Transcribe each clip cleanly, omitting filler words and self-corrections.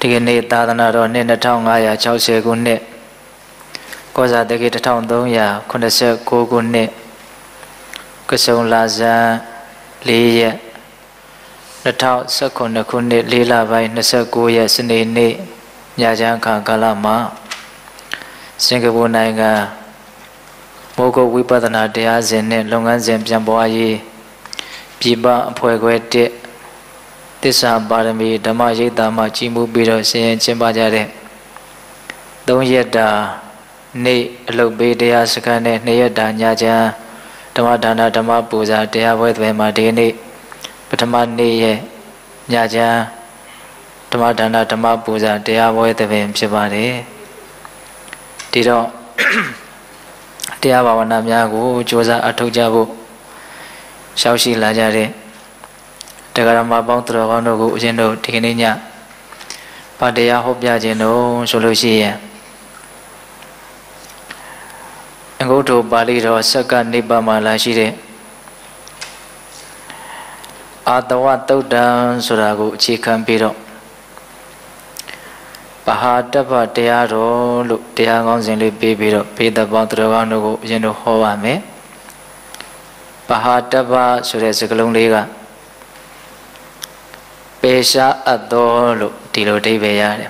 ဒီကနေ့သာသနာတော်နှစ်2560ခုနှစ်ကောဇာတက္ကီ1389ခုနှစ်ကဆုံလာဇန်4ရက်2019ခုနှစ်4လပိုင်း29ရက်စနေနေ့ညချမ်းခါကာလမှာစင်ကာပူနိုင်ငံမိုးကုတ်ဝိပဿနာတရားစဉ်နဲ့လုပ်ငန်းစဉ်ပြန်ပွားရေးပြည်ပအဖွဲ့ခွဲ1သစ္စာပါရမီဓမ္မရိပ်သာမှကြီးမှုပြီးတော့ဆင်ရင်ကျင်းပကြတဲ့3ရက်တာနေ့အလုပ်ပေးတရားစခန်းနဲ့2ရက်တာညချမ်းဓမ္မဒါနဓမ္မပူဇာတရားပွဲတွေမှာဒီနေ့ပထမနေ့ရဲ့ညချမ်းဓမ္မဒါနဓမ္မပူဇာတရားပွဲတွေဖြစ်ပါတယ်ဒီတော့တရားဘာဝနာများကိုကြိုးစားအထောက်ကြဖို့ရှောက်ရှိလာကြတဲ့တရားဓမ္မပေါင်းတော်ကောင်းတို့ကိုအရှင်တို့ဒီကနေ့ညဗာတရားဟောပြခြင်းတို့ဆိုလို့ရှိရင်အငုတ္တပါဠိတော်စက္ကနိဗ္ဗာန်မှာလာရှိတဲ့အာတဝတုတ်တံဆိုတာကိုအခြေခံပြီးတော့ပဟာတပ္ပတရားတော်လို့တရားကောင်းစဉ်လေးပေးပြီးတော့ဘေးသက်ပေါင်းတော်ကောင်းတို့ကိုအရှင်တို့ဟောပါမယ်ပဟာတပ္ပဆိုတဲ့စကားလုံးလေးကပေရှားအပ်တော်လို့ဒီလိုအဓိပ္ပာယ်ရတယ်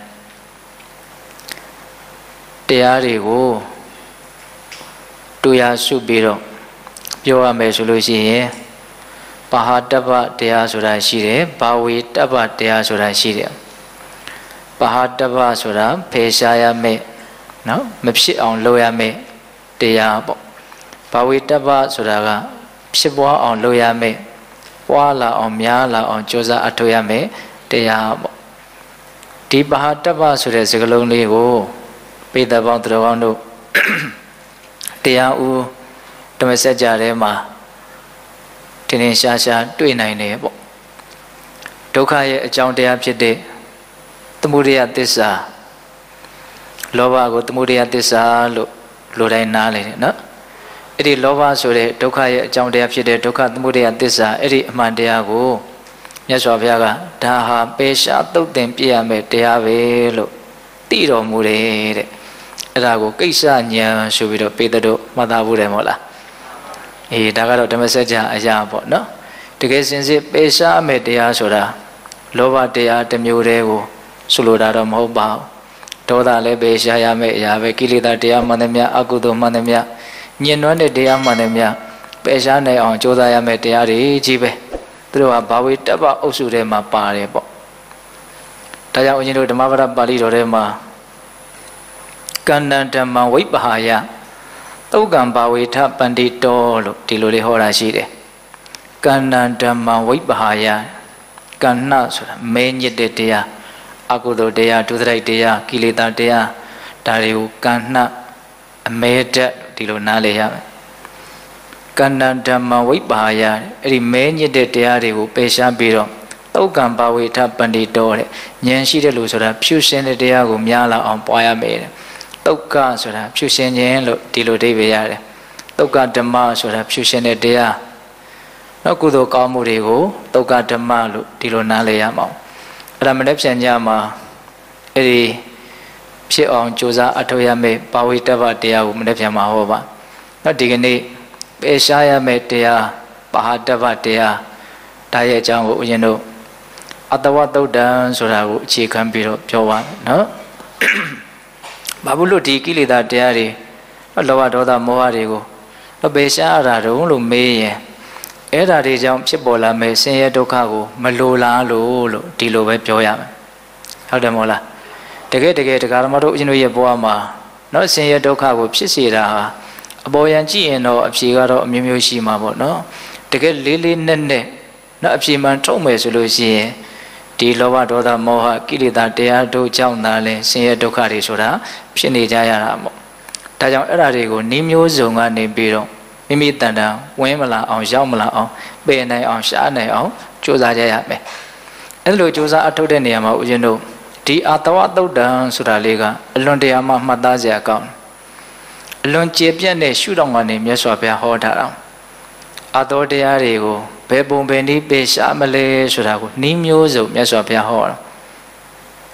တရားတွေကိုတူရစုပြီးတော့ပြောရမယ်ဆိုလို့ရှိရင်ပဟာတပ္ပတရားဆိုတာရှိတယ်ဘာဝေတပ္ပတရားဆိုတာရှိတယ်ပဟာတပ္ပဆိုတာဖေရှားရမယ်နော်မဖြစ်အောင်လုပ်ရမယ်တရားပေါ့ဘာဝေတပ္ပဆိုတာကဖြစ်ပွားအောင်လုပ်ရမယ်ပွားလာအောင်များလာအောင်ကြိုးစားအထောက်ရမယ်တရားပေါ့ဒီပဟာတပ္ပဆိုတဲ့စကားလုံးလေးကိုပိဿပေါင်းသူတော်ကောင်းတို့တရားဦးဓမ္မစကြာထဲမှာတင်းတင်းရှားရှားတွေ့နိုင်တယ်ပေါ့ဒုက္ခရဲ့အကြောင်းတရားဖြစ်တဲ့သမုဒယသစ္စာလောဘကိုသမုဒယသစ္စာလို့လူတိုင်းနားလည်တယ်နော်အဲ့ဒီလောဘဆိုတဲ့ဒုက္ခရဲ့အကြောင်းတရားဖြစ်တဲ့ဒုက္ခသမုဒယသစ္စာအဲ့ဒီအမှန်တရားကိုမြတ်စွာဘုရားကဒါဟာပေရှားသုတ်သင်ပြရမယ်တရားပဲလို့သိတော်မူတယ်တဲ့အဲ့ဒါကိုကိစ္စဉာဏ်ဆိုပြီးတော့ပေတတို့မှတ်သားဖို့တယ်မဟုတ်လားအေးဒါကတော့ဓမ္မစကြာအရာပေါ့နော်တကယ်စင်စစ်ပေရှားမယ်တရားဆိုတာလောဘတရားတစ်မျိုးတည်းကိုဆိုလိုတာတော့မဟုတ်ပါဘူးဒေါသလည်းပေရှားရမယ်အရာပဲကိလေသာတရားမှန်သမျှအကုသိုလ်မှန်သမျှညှဉ်းနှွမ်းတဲ့တရားမှန်သမျှပယ်ရှားနိုင်အောင်ကြိုးစားရမယ်တရားတွေကြီးပဲသူတို့ကဘာဝေတပ္ပအုပ်စုထဲမှာပါတယ်ပေါ့ဒါကြောင့်ဦးဇင်းတို့ဓမ္မပဒပါဠိတော်ထဲမှာကန္တံဓမ္မဝိပ္ပဟာယသုတ်ကံဘာဝေထပန္တိတောလို့ဒီလိုလေးဟောတာရှိတယ်ကန္တံဓမ္မဝိပ္ပဟာယကဏ္ဍဆိုတာမဲညစ်တဲ့တရားအကုသိုလ်တရားဒုစရိုက်တရားကိလေသာတရားဒါတွေကိုကဏ္ဍအမဲတက်ဒီလိုနားလည်ရမယ်ကန္တံဓမ္မဝိပ္ပဟာယအဲ့ဒီမဲညစ်တဲ့တရားတွေကိုပယ်ရှားပြီးတော့သုတ်ကံဘာဝေထပန္တိတောတဲ့ဉာဏ်ရှိတဲ့လူဆိုတာဖြူရှင်းတဲ့တရားကိုများလာအောင်ပွားရမယ်တဲ့သုတ်ကဆိုတာဖြူရှင်းခြင်းလို့ဒီလိုအဓိပ္ပာယ်ရတယ်သုတ်ကဓမ္မဆိုတာဖြူရှင်းတဲ့တရားနောက်ကုသိုလ်ကောင်းမှုတွေကိုသုတ်ကဓမ္မလို့ဒီလိုနားလည်ရမှာအဲ့ဒါမနေ့ပြန်ကြမှာအဲ့ဒီဖြစ်အောင်ကြိုးစားအထောက်ရမယ်ဘာဝေတပ္ပတရားကိုမနေ့ပြန်မှာဟောပါနောက်ဒီကနေ့ပေရှားရမယ်တရားပဟာတပ္ပတရားဒါရဲ့အကြောင်းကိုဦးဇင်းတို့အတဝတုတ်တံဆိုတာကိုအခြေခံပြီးတော့ပြောပါမယ်နော်ဘာဘူးလို့ဒီကိလေသာတရားတွေလောဘဒေါသမောဟတွေကိုပေရှားရတာတုံးလို့မေးရင်အဲ့ဒါတွေကြောင့်ဖြစ်ပေါ်လာမယ်ဆင်းရဲဒုက္ခကိုမလိုလားလို့ဒီလိုပဲပြောရမယ်ဟုတ်တယ်မဟုတ်လားတကယ်တရားဓမ္မတို့ဦးဇင်းတို့ရဲ့ဘဝမှာနော်ဆင်းရဲဒုက္ခကိုဖြစ်စေတာဟာအပေါ်ယံကြည့်ရင်တော့အဖြေကတော့အမျိုးမျိုးရှိမှာပေါ့နော်တကယ်လေးလေးနက်နက်နော်အဖြေမှန်ထုတ်မယ်ဆိုလို့ရှိရင်ဒီလောဘဒေါသမောဟကိလေသာတရားတို့ကြောင့်သာလဲဆင်းရဲဒုက္ခတွေဆိုတာဖြစ်နေကြရတာပေါ့ဒါကြောင့်အဲ့ဒါတွေကိုနှီးမျိုးစုံကနေပြီးတော့မိမိတန်တန်ဝင်မလာအောင်ရောက်မလာအောင်ပယ်နိုင်အောင်ရှားနိုင်အောင်ကြိုးစားကြရမယ်အဲ့လိုကြိုးစားအထုတ်တဲ့နေရာမှာဦးဇင်းတို့ဒီအာတဝတုတ်တံဆိုတာလေးကအလွန်တရာမှမှတ်သားစရာကောင်းအလွန်ကျေပြတ်တဲ့ရှုထောင့်ကနေမြတ်စွာဘုရားဟောထားတာအာတောတရားတွေကိုဘယ်ပုံဘယ်နည်းပေရှားမလဲဆိုတာကိုနှီးမျိုးစုံမြတ်စွာဘုရားဟောတာ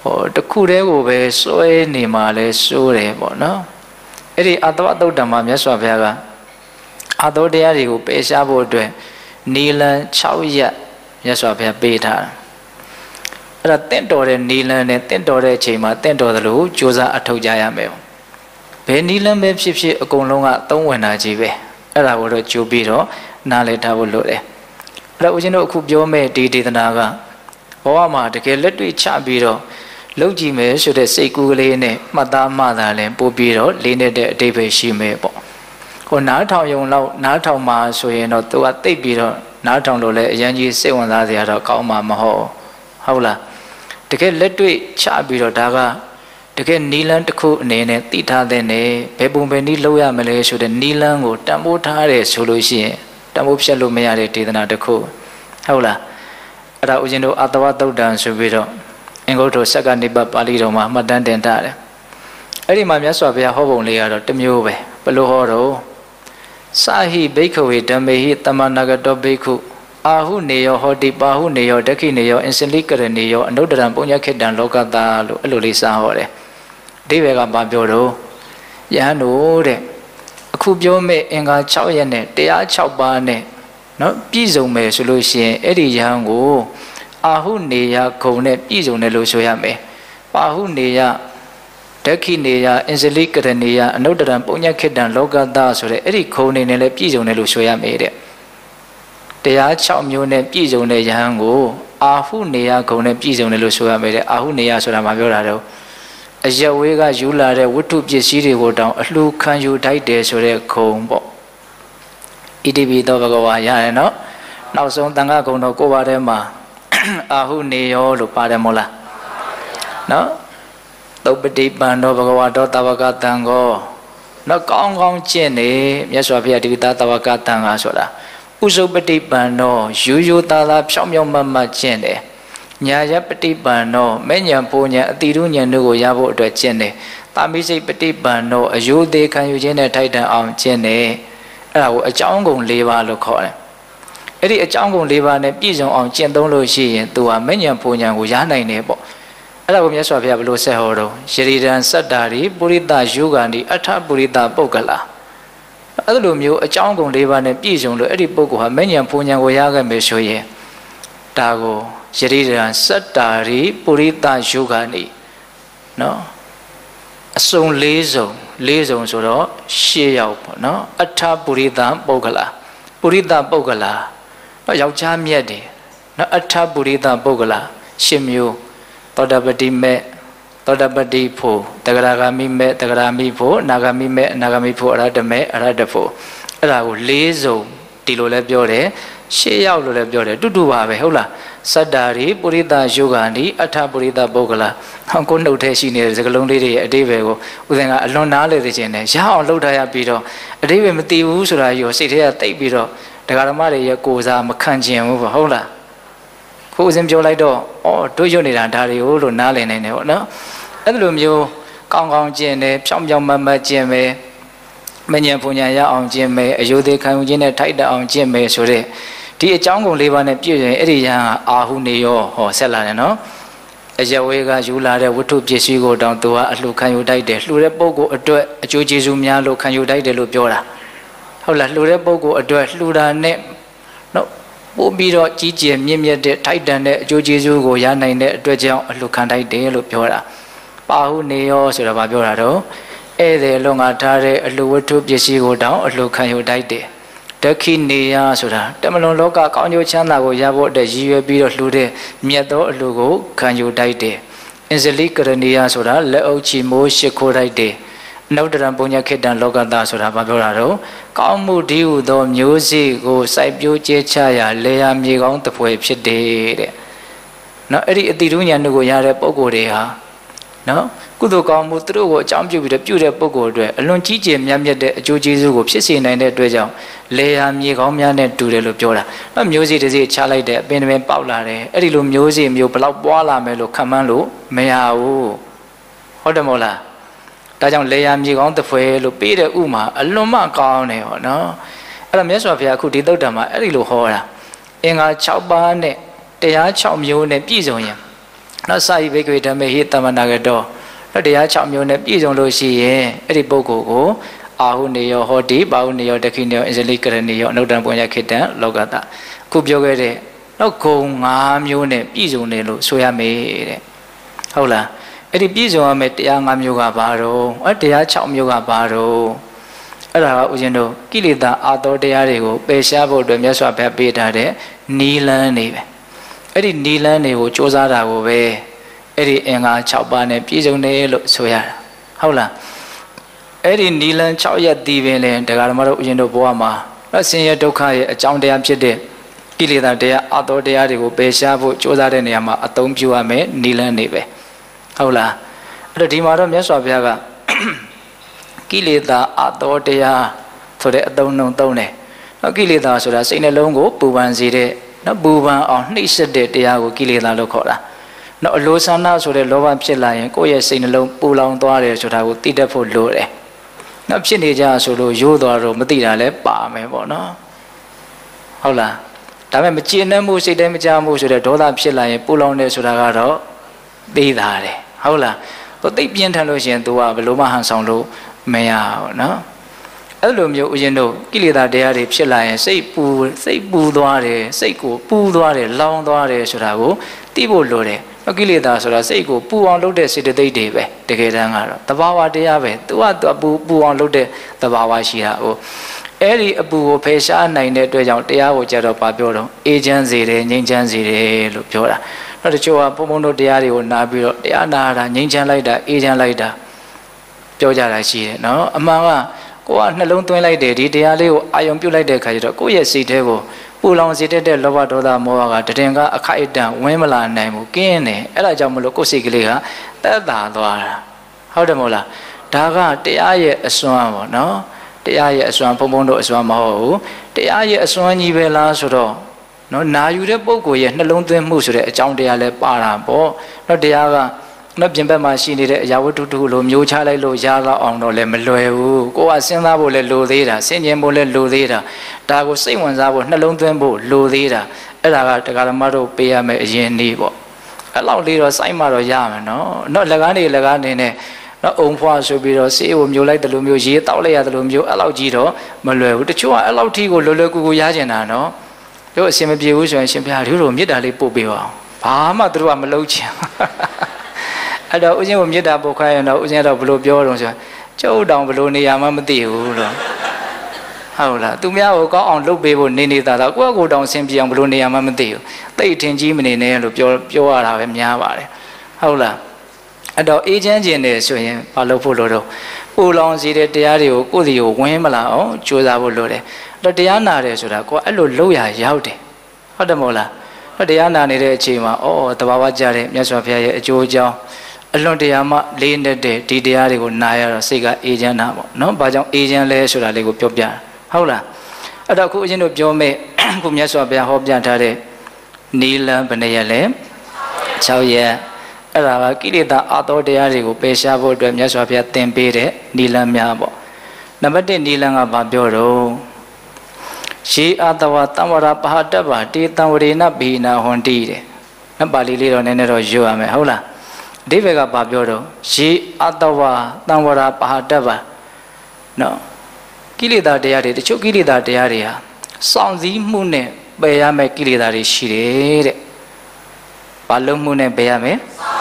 တခုတည်းကိုပဲစွဲနေမှလဲစိုးတယ်ပေါ့နော်အဲ့ဒီအတဝသုတ်တံမှာမြတ်စွာဘုရားကအသောတရားတွေကိုပယ်ရှားဖို့အတွက်နီလန်6ရက်မြတ်စွာဘုရားပေးထားတာအဲ့ဒါတင့်တော်တဲ့နီလန်နဲ့တင့်တော်တဲ့အချိန်မှာတင့်တော်သလိုကြိုးစားအထောက်ကြရမယ်ဘယ်နီလန်ပဲဖြစ်ဖြစ်အကုန်လုံးကသုံးဝင်တာကြီးပဲအဲ့ဒါကိုတော့ကြိုးပြီးတော့နားလည်ထားဖို့လိုတယ်အဲ့ဒါဦးဇင်းတို့အခုပြောမဲ့ဒီဒေသနာကဘဝမှာတကယ်လက်တွေ့ချပြီးတော့လုပ်ကြည့်မယ်ဆိုတဲ့စိတ်ကူးကလေးနဲ့မှတ်သားမှသာလဲပို့ပြီးတော့လေးနဲ့တဲ့အတိတ်ပဲရှိမယ်ပေါ့ဟိုနားထောင်ယုံလောက်နားထောင်မှာဆိုရင်တော့သူကတိတ်ပြီးတော့နားထောင်လို့လဲအရင်ကြီးစိတ်ဝင်စားစရာတော့ကောင်းမှာမဟုတ်လားတကယ်လက်တွေ့ချပြီးတော့ဒါကတကယ်နီလန်းတစ်ခုအနေနဲ့သိထားတဲ့နဲ့ဘယ်ပုံပဲနည်းလုပ်ရမလဲဆိုတဲ့နီလန်းကိုတန်ဖိုးထားတယ်ဆိုလို့ရှိရင်တန်ဖိုးဖြတ်လို့မရတဲ့ဒေသနာတစ်ခုဟုတ်လားအဲ့ဒါဦးဇင်းတို့အတဝသုတ်တံဆိုပြီးတော့အင်္ဂုတ္တစက္ကနိပတ်ပါဠိတော်မှာမှတ်တမ်းတင်ထားတယ်အဲ့ဒီမှာမြတ်စွာဘုရားဟောပုံလေးကတော့တစ်မျိုးပဲဘယ်လိုဟောတော့စာဟိဘိက္ခဝေဓမ္မေဟိတမနာဂတောဘိက္ခုအာဟုနေယောဟောတိပါဟုနေယောဒက္ခိနေယောအင်စလိကရဏေယောအနုတ္တရံပုညခေတ္တံလောကတာလို့အဲ့လိုလေးစာဟောတယ်အဓိပ္ပာယ်ကဘာပြောတော့ယဟန်တို့တဲ့အခုပြောမဲ့အင်္ဂါ6ရက်နဲ့တရား6ပါးနဲ့နော်ပြည့်စုံမယ်ဆိုလို့ရှိရင်အဲ့ဒီယဟန်ကိုအာဟုနေယဂုံနဲ့ပြည့်စုံတယ်လို့ဆိုရမယ်ပါဟုနေယဒက္ခိနေယအင်စလိကရဏေယအနုတ္တရံပုညခေတ္တံလောကတာဆိုတဲ့အဲ့ဒီဂုံနေနဲ့လည်းပြည့်စုံတယ်လို့ဆိုရမယ်တဲ့တရား6မျိုးနဲ့ပြည့်စုံတဲ့ယဟန်ကိုအာဟုနေယဂုံနဲ့ပြည့်စုံတယ်လို့ဆိုရမယ်တဲ့အာဟုနေယဆိုတာမှာပြောတာတော့အယဝေးကယူလာတဲ့ဝတ္ထုပစ္စည်းတွေကိုတောင်အလှခံယူထိုက်တယ်ဆိုတဲ့ဂုံပေါ့ဣတိပိသောဘဂဝါရတယ်နော်နောက်ဆုံးတန်ခါဂုံတော်ကိုပါထဲမှာအာဟုနေယောလို့ပါတယ်မို့လားနော်သုပတိပန္နောဘဂဝါတော်တဝကတံကိုနော်ကောင်းကောင်းကျင့်နေမြတ်စွာဘုရားဒီတဝကတံကဆိုတာဥစုပတိပန္နောယူယူသားသားဖြောင်းဖြောင်းမတ်မတ်ကျင့်တယ်ညာယပฏิပန္နောမဲ့ညာပူညာအတိရုညာတို့ကိုရဖို့အတွက်ကျင့်တယ်။တာမိစိတ်ပฏิပန္နောအယုသေးခံယူခြင်းနဲ့ထိုက်တန်အောင်ကျင့်တယ်။အဲ့ဒါကိုအကြောင်းကုန်၄ပါးလို့ခေါ်တယ်။အဲ့ဒီအကြောင်းကုန်၄ပါးနဲ့ပြည့်စုံအောင်ကျင့်သုံးလို့ရှိရင်သူဟာမဲ့ညာပူညာကိုရနိုင်တယ်ပေါ့။အဲ့ဒါကိုမြတ်စွာဘုရားဘယ်လိုဆက်ဟောတော့ယရိဒံစတ္တာရိပုရိသယောဂန္တိအထပုရိသပုဂ္ဂလာအဲ့လိုမျိုးအကြောင်းကုန်၄ပါးနဲ့ပြည့်စုံလို့အဲ့ဒီပုဂ္ဂိုလ်ဟာမဲ့ညာပူညာကိုရခဲ့မယ်ဆိုရင်ဒါကိုယရိဒံစတ္တာရိပုရိသယောဂနိနော်အစုံ၄စုံဆိုတော့၈ယောက်ပေါ့နော်အထပုရိသပုဂ္ဂလာပုရိသပုဂ္ဂလာနော်ယောက်ျားမြတ်တယ်နော်အထပုရိသပုဂ္ဂလာ၈မျိုးသောတပတိမေသောတပတိဖို့တဂရဂမိမေတဂရမိဖို့အနာဂမိမေအနာဂမိဖို့အရဟတမေအရဟတဖို့အဲ့ဒါကို၄စုံဒီလိုလဲပြောတယ်၈ယောက်လို့လည်းပြောတယ်တူတူပါပဲဟုတ်လားစတ္တာရိပုရိသယောဂန္တိအထပုရိသပုဂ္ဂလာကိုနှုတ်ထဲရှိနေတဲ့စကလုံးလေးတွေရဲ့အတိပ္ပယ်ကိုဦးဇင်ကအလွန်နားလေသိခြင်းနဲ့ရအောင်လှုပ်ထားရပြီးတော့အတိပ္ပယ်မသိဘူးဆိုတာကြီးကိုစိတ်ထဲကတိတ်ပြီးတော့ဒကာဓမ္မတွေရဲ့ကိုယ်စားမခံကျင်ဘူးပေါ့ဟုတ်လားခုဦးဇင်ပြောလိုက်တော့တို့ရွတ်နေတာဒါတွေကိုလို့နားလည်နေတယ်ပေါ့နော်အဲ့လိုမျိုးကောင်းကောင်းကျင့်တယ်ဖြောင်းဖြောင်းမတ်မတ်ကျင့်မယ်မဉ္ဇဉ်ပူညာရအောင်ကျင့်မယ်အယုသေးခံယူခြင်းနဲ့ထိုက်တအောင်ကျင့်မယ်ဆိုတဲ့ဒီအကြောင်းကုန်၄ပါးနဲ့ပြည့်စုံရင်အဲ့ဒီယဟန်အာဟုနေယောဟောဆက်လာတယ်နော်အယဝေးကယူလာတဲ့ဝတ္ထုပစ္စည်းကိုတောင်သူကအလှခံယူတိုက်တယ်လှူတဲ့ပုဂ္ဂိုလ်အတွက်အကျိုးကျေးဇူးများလို့ခံယူတိုက်တယ်လို့ပြောတာဟုတ်လားလှူတဲ့ပုဂ္ဂိုလ်အတွက်လှူတာနဲ့နော်ပို့ပြီးတော့ကြီးကျယ်မြင့်မြတ်တဲ့ထိုက်တန်တဲ့အကျိုးကျေးဇူးကိုရနိုင်တဲ့အတွက်ကြောင့်အလှခံတိုက်တယ်လို့ပြောတာပါဟုနေယောဆိုတာဘာပြောတာတော့ဧည့်သည်လုံငါထားတဲ့အလှဝတ္ထုပစ္စည်းကိုတောင်အလှခံယူတိုက်တယ်ဒက္ခိနေယဆိုတာတမလွန်လောကကောင်းကျိုးချမ်းသာကိုရဖို့အတွက်ရည်ရွယ်ပြီးတော့လှူတဲ့မြတ်သောအလှကိုခံယူတိုက်တယ်အင်စလိကရဏီယဆိုတာလက်အုပ်ချီမိုးရှ िख ိုးတိုက်တယ်အနုတ္တရံပုညခေတ္တံလောကတာဆိုတာဘာပြောတာတော့ကောင်းမှုဒီဟုသောမျိုးစေ့ကိုစိုက်ပျိုးကျဲချရာလေယာမြေကောင်းတပွဲဖြစ်တယ်တဲ့နော်အဲ့ဒီအတိတုညာတို့ကိုရတဲ့ပုံကိုယ်တွေဟာနော်ကုသိုလ်ကောင်းမှုသူတို့ကိုအကြောင်းပြုပြီးတော့ပြုတဲ့ပုဂ္ဂိုလ်အတွက်အလွန်ကြီးကျယ်မြတ်မြတ်တဲ့အကျိုးကျေးဇူးကိုဖြစ်စေနိုင်တဲ့အတွက်ကြောင့်လေယာမြေကောင်းများနဲ့တူတယ်လို့ပြောတာ။နော်မျိုးစေ့တစ်စေ့ချလိုက်တဲ့အပင်တွေပေါက်လာတယ်။အဲ့ဒီလိုမျိုးစေ့မျိုးဘလောက်ပွားလာမယ်လို့ခံမှန်းလို့မရဘူး။ဟုတ်တယ်မို့လား။ဒါကြောင့်လေယာမြေကောင်းတစ်ဖွဲလို့ပေးတဲ့ဥမာအလွန်မှကောင်းတယ်ဟောနော်။အဲ့တော့မြတ်စွာဘုရားအခုဒီသုတ်တံမှာအဲ့ဒီလိုဟောတာ။အင်္ဂါ6ပါးနဲ့တရား6မျိုးနဲ့ပြည့်စုံရင် nó sai với cái đam mê hít tâm nào cái đó nó để ai chọn nhiều nếp ý trong lối xì ấy đi bố cổ ahu niyo ho đi bao niyo đặc niyo injili cái niyo nấu đàn bông nhạc khít đó lâu cả ta cúp vô cái đấy nó cùng ngam nhiều nếp ý trong này luôn xuôi mê đấy hầu là đi ý trong mê tia ngam nhiều cả bà rồi ở tia chọn nhiều cả bà rồi ở đó u chân đâu kí lì ta à tổ tia đấy cô bê xa bộ đôi miếng xoa bè bê ta đấy ní lần này vậy đi ní lần này cô cho ra đó cô về đi anh à chọn bà này ý trong này luôn xuôi hầu là đi ní lần chọn ya đi về lên để cái mà u chân đâu bỏ mà nó sinh ra đâu khai trong đây chết đấy kí lì ta đấy à tổ tia đấy cô bê xa bộ cho ra đấy này mà à tông piu à mẹ ní lần này vậy hầu là rồi đi mà đó miếng xoa bè cái kí lì ta à tổ tia thôi đấy tông nông tông này nó kí lì ta rồi là sinh ra lông gỗ bù bàn gì đấy nó bù bàn ở nít sệt đấy tia của kí lì ta lúc khó là nó lô san na rồi đấy lô bàn chết lại cô ấy sinh ra lông bù lòng toa đấy rồi thằng của tít đập phù lô đấy nó chết đi ra rồi lô vô toa rồi mới tít ra lấy bà mẹ bỏ nó hầu là ta mẹ chia nó mua xí đấy mới cha mua rồi đấy đổ ta chết lại bù lòng đấy rồi thằng đó đi ra đấy hầu là có tích biến thành lô chuyện tua về lô mà hàng sòng lô mẹ à nó ở lô nhiều u dân đâu kí lì ta để để chết lại xây bù toa đấy xây cổ bù toa đấy long toa đấy rồi thằng của tí bộ lô đấy nó kí lì ta rồi là xây cổ bù on lô đấy xây được đấy về để cái đang ở đó ta bảoว่าđấy về tua bù on lô đấy ta bảoว่าxí à ô đi bù phê sa này này tôi chọn đấy của cha đó bà biểu đó agent gì đấy nhân chân gì đấy lúc biểu đó nó để cho bố môn đấy đi của na biểu đấy na là nhân chân lại đó agent lại đó biểu ra là gì nó mà cô anh nó lông tôi lại để đi đấy của ai ông biểu lại để khai đó cô ấy xí thế của bù lòng xí thế để lo vào đó là mua cái để cái khai đàn quen mà là này một cái này ấy là trong một lúc cô xí cái gì hả ta đào đó how được một là đã cái đấy ai xoan mà nó đấy ai xoan bố môn đội xoan mà hổ đấy ai xoan như vậy là số đó nó nãy giờ đấy bố cô ấy nó lông tôi mua số đấy trong đấy là ba là bố nó đấy cái nó biến bề mà xin đi đấy giáo viên tu lô nhiều cha lại lô cha là ông nó lại mình lôi u cô à sinh ra bộ lại lô đi ra sinh nhiên bộ lại lô đi ra ta có sinh hoạt ra bộ nó lông tuyên bộ lô đi ra ấy là cái mà đồ bia mẹ yên đi bộ cái lão đi rồi say mà rồi ra mà nó là cái này nó ôm hoa rồi bị rồi sĩ ôm nhiều lại từ lùm nhiều gì tao lại từ lùm nhiều lão gì đó mà lôi u chúa lão thi của lôi cô giá trên nào nó rồi xem mấy biểu rồi xem phải hiểu rồi biết là lấy bộ biểu à mà tôi mà lâu chưa ở đó u nhiên biết đã bộ khai nó u nhiên đó bự biểu rồi châu đồng bự này mà mất tiêu rồi hầu là tụi mèo có ông lúc bê bộ nên ta quá cô đồng xem gì ông bự này mà mất tiêu tây thiên chi mình này rồi biểu là em nhà vậy hầu là ở đó ý kiến gì này rồi bao lâu phụ rồi phụ lòng gì đấyတရားတွေကိုကိုယ်စီကိုဝင်မလာအောင်ကြိုးစားဖို့လိုတယ်တော့တရားနာတယ်ဆိုတာကိုအဲ့လိုလုပ်ရရောက်တယ်ဟုတ်တယ်မဟုတ်လားတော့တရားနာနေတဲ့အချိန်မှာတဘာဝကြတဲ့မြတ်စွာဘုရားရဲ့အကျိုးအကြောင်းအလွန်တရာမှလေးနေတဲ့ဒီတရားတွေကိုနာရတော့စိတ်ကအေးချမ်းတာပေါ့နော်ဘာကြောင့်အေးချမ်းလဲဆိုတာလေးကိုပြောပြဟုတ်လားအဲ့တော့အခုအချင်းတို့ပြောမဲ့ခုမြတ်စွာဘုရားဟောပြထားတဲ့နီလံဘယ်နှရက်လဲ6ရက်အဲ့ဒါကကိလေသာအသောတရားတွေကိုပယ်ရှားဖို့အတွက်မြတ်စွာဘုရားသင်ပေးတဲ့နီလံများပေါ့နံပါတ်1နီလံကဘာပြောတော့ရှေအတဝတံဝရပဟတ္တဗတေတံဝရေနဘိနာဟွန်တိတဲ့နော်ပါဠိလေးတော့နည်းနည်းတော့ရွတ်ရမယ်ဟုတ်လားအဓိပ္ပာယ်ကဘာပြောတော့ရှေအတဝတံဝရပဟတ္တဗနော်ကိလေသာတရားတွေတချို့ကိလေသာတရားတွေဟာစောင့်စည်းမှုနဲ့ပယ်ရမယ့်ကိလေသာတွေရှိတယ်တဲ့ဘာလို့မှုနဲ့ပယ်ရမယ်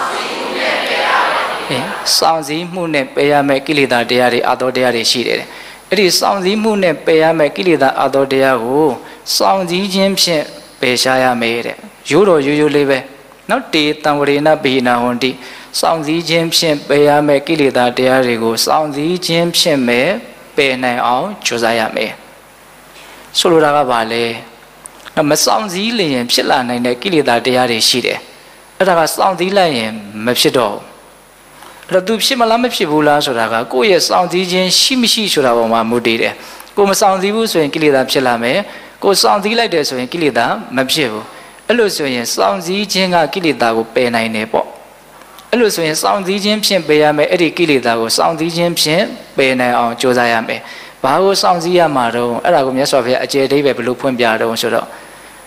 စောင့်စည်းမှုနဲ့ပယ်ရမယ့်ကိလေသာတရားတွေအသောတရားတွေရှိတယ်အဲ့ဒီစောင့်စည်းမှုနဲ့ပယ်ရမယ့်ကိလေသာအသောတရားကိုစောင့်စည်းခြင်းဖြင့်ပယ်ရှားရမယ်တဲ့ရိုးတော်ရိုးရိုးလေးပဲနော်တေတံဝရေနဘိနာဟွန်တိစောင့်စည်းခြင်းဖြင့်ပယ်ရမယ့်ကိလေသာတရားတွေကိုစောင့်စည်းခြင်းဖြင့်ပဲပယ်နိုင်အောင်ကြိုးစားရမယ်ဆိုလိုတာကဘာလဲမစောင့်စည်းလျင်ဖြစ်လာနိုင်တဲ့ကိလေသာတရားတွေရှိတယ်အဲ့ဒါကစောင့်စည်းလိုက်ရင်မဖြစ်တော့အဲ့တော့သူဖြစ်မလားမဖြစ်ဘူးလားဆိုတာကကိုယ့်ရဲ့စောင့်စည်းခြင်းရှိမရှိဆိုတာပေါ်မှာမူတည်တယ်ကိုမစောင့်စည်းဘူးဆိုရင်ကိလေသာဖြစ်လာမယ်ကိုစောင့်စည်းလိုက်တယ်ဆိုရင်ကိလေသာမဖြစ်ဘူးအဲ့လိုဆိုရင်စောင့်စည်းခြင်းကကိလေသာကိုပယ်နိုင်တယ်ပေါ့အဲ့လိုဆိုရင်စောင့်စည်းခြင်းဖြင့်ပယ်ရမယ်အဲ့ဒီကိလေသာကိုစောင့်စည်းခြင်းဖြင့်ပယ်နိုင်အောင်ကြိုးစားရမယ်ဘာကိုစောင့်စည်းရမှာတော့အဲ့ဒါကိုမြတ်စွာဘုရားအကျေအဓိပ္ပာယ်ဘယ်လိုဖွင့်ပြတော့ဆိုတော့နော်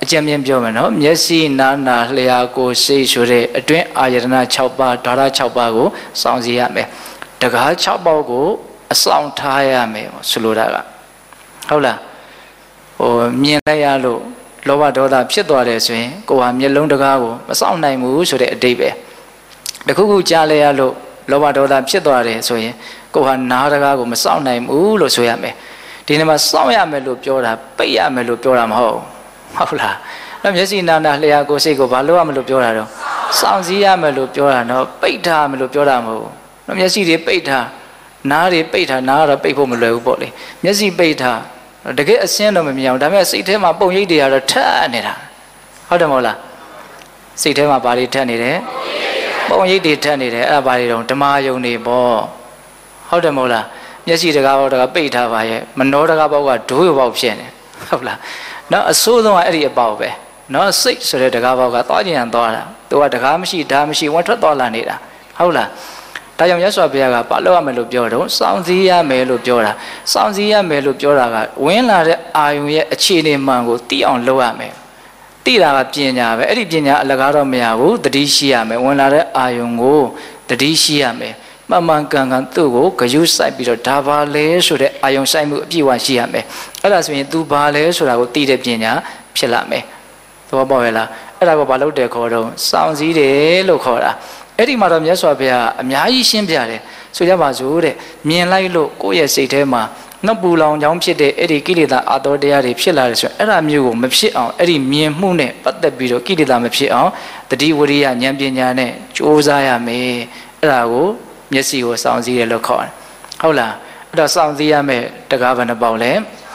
အကျဉ်းမြင်ပြောမယ်နော်မျက်စိနားနာလျှာကိုယ်စိတ်ဆိုတဲ့အတွင်းအာယတနာ6ပါးဓာရ6ပါးကိုစောင့်စည်းရမယ်တကား6ပါးကိုအဆောင်ထားရမယ်ဆိုလိုတာကဟုတ်လားမြင်လိုက်ရလို့လောဘဒေါသဖြစ်သွားတယ်ဆိုရင်ကိုယ်ဟာမျက်လုံးတကားကိုမစောင့်နိုင်ဘူးဆိုတဲ့အဓိပ္ပာယ်တခုခုကြားလိုက်ရလို့လောဘဒေါသဖြစ်သွားတယ်ဆိုရင်ကိုယ်ဟာနားတကားကိုမစောင့်နိုင်ဘူးလို့ဆိုရမယ်ဒီနေ့မှာစောင့်ရမယ်လို့ပြောတာပိတ်ရမယ်လို့ပြောတာမဟုတ်လားတော့မျက်စိနာနာလျှာကိုယ်စိတ်ကိုဘာလို့ရမလို့ပြောတာတော့စောင့်စည်းရမယ်လို့ပြောတာနော်ပိတ်ထားမယ်လို့ပြောတာမဟုတ်တော့မျက်စိတွေပိတ်ထားနားတွေပိတ်ထားနားကတော့ပိတ်ဖို့မလွယ်ဘူးပေါ့လေမျက်စိပိတ်ထားတကယ်အစင်းတော့မမြင်အောင်ဒါပေမဲ့စိတ်ထဲမှာပုံရိပ်တွေကတော့ထက်နေတာဟုတ်တယ်မဟုတ်လားစိတ်ထဲမှာဘာတွေထက်နေတယ်ပုံရိပ်တွေထက်နေတယ်အဲ့ဒါဘာတွေတော့ဓမ္မယုံတွေပေါ့ဟုတ်တယ်မဟုတ်လားမျက်စိတကားပေါက်တကားပိတ်ထားပါရဲ့မနှောတကားပေါက်ကဒိုးရပေါက်ဖြစ်နေဟုတ်လားနော်အဆိုးဆုံးကအဲ့ဒီအပေါက်ပဲနော်စိတ်ဆိုတဲ့တကားပေါက်ကသွားကြံသွားတာသူကတကားမရှိဓာမရှိဝင်ထွက်သွားလာနေတာဟုတ်လားဒါကြောင့်မြတ်စွာဘုရားကဘာလို့ရမယ်လို့ပြောတော့စောင့်စည်းရမယ်လို့ပြောတာစောင့်စည်းရမယ်လို့ပြောတာကဝင်လာတဲ့အာယုံရဲ့အခြေအနေမှန်ကိုသိအောင်လုပ်ရမယ်သိတာကပညာပဲအဲ့ဒီပညာအလကားတော့မရဘူးတတိရှိရမယ်ဝင်လာတဲ့အာယုံကိုတတိရှိရမယ်မှန်မှန်ကန်ကန်သူ့ကိုဂယုစိုက်ပြီးတော့ဒါပါလဲဆိုတဲ့အာယုံဆိုင်မှုအပြည့်အဝရှိရမယ်အဲ့ဒါဆိုရင် तू ဘာလဲဆိုတာကိုသိတဲ့ပညာဖြစ်လာမယ်သဘောပေါက်ရဲ့လားအဲ့ဒါကိုဘာလို့တဲ့ခေါ်တော့စောင့်စည်းတယ်လို့ခေါ်တာအဲ့ဒီမှာတော့မြတ်စွာဘုရားအများကြီးရှင်းပြတယ်ဆိုကြပါစို့တဲ့မြင်လိုက်လို့ကိုယ့်ရဲ့စိတ်ထဲမှာနှပူလောင်ကြောင်းဖြစ်တဲ့အဲ့ဒီကိလေသာအာတောတရားတွေဖြစ်လာတယ်ဆိုရင်အဲ့ဒါမျိုးကိုမဖြစ်အောင်အဲ့ဒီမြင်မှုနဲ့ပတ်သက်ပြီးတော့ကိလေသာမဖြစ်အောင်တတိဝရိယဉာဏ်ပညာနဲ့ကြိုးစားရမယ်အဲ့ဒါကိုမျက်စိကိုစောင့်စည်းတယ်လို့ခေါ်တယ်ဟုတ်လားအဲ့တော့စောင့်စည်းရမယ်တကားဘယ်နှပေါက်လဲ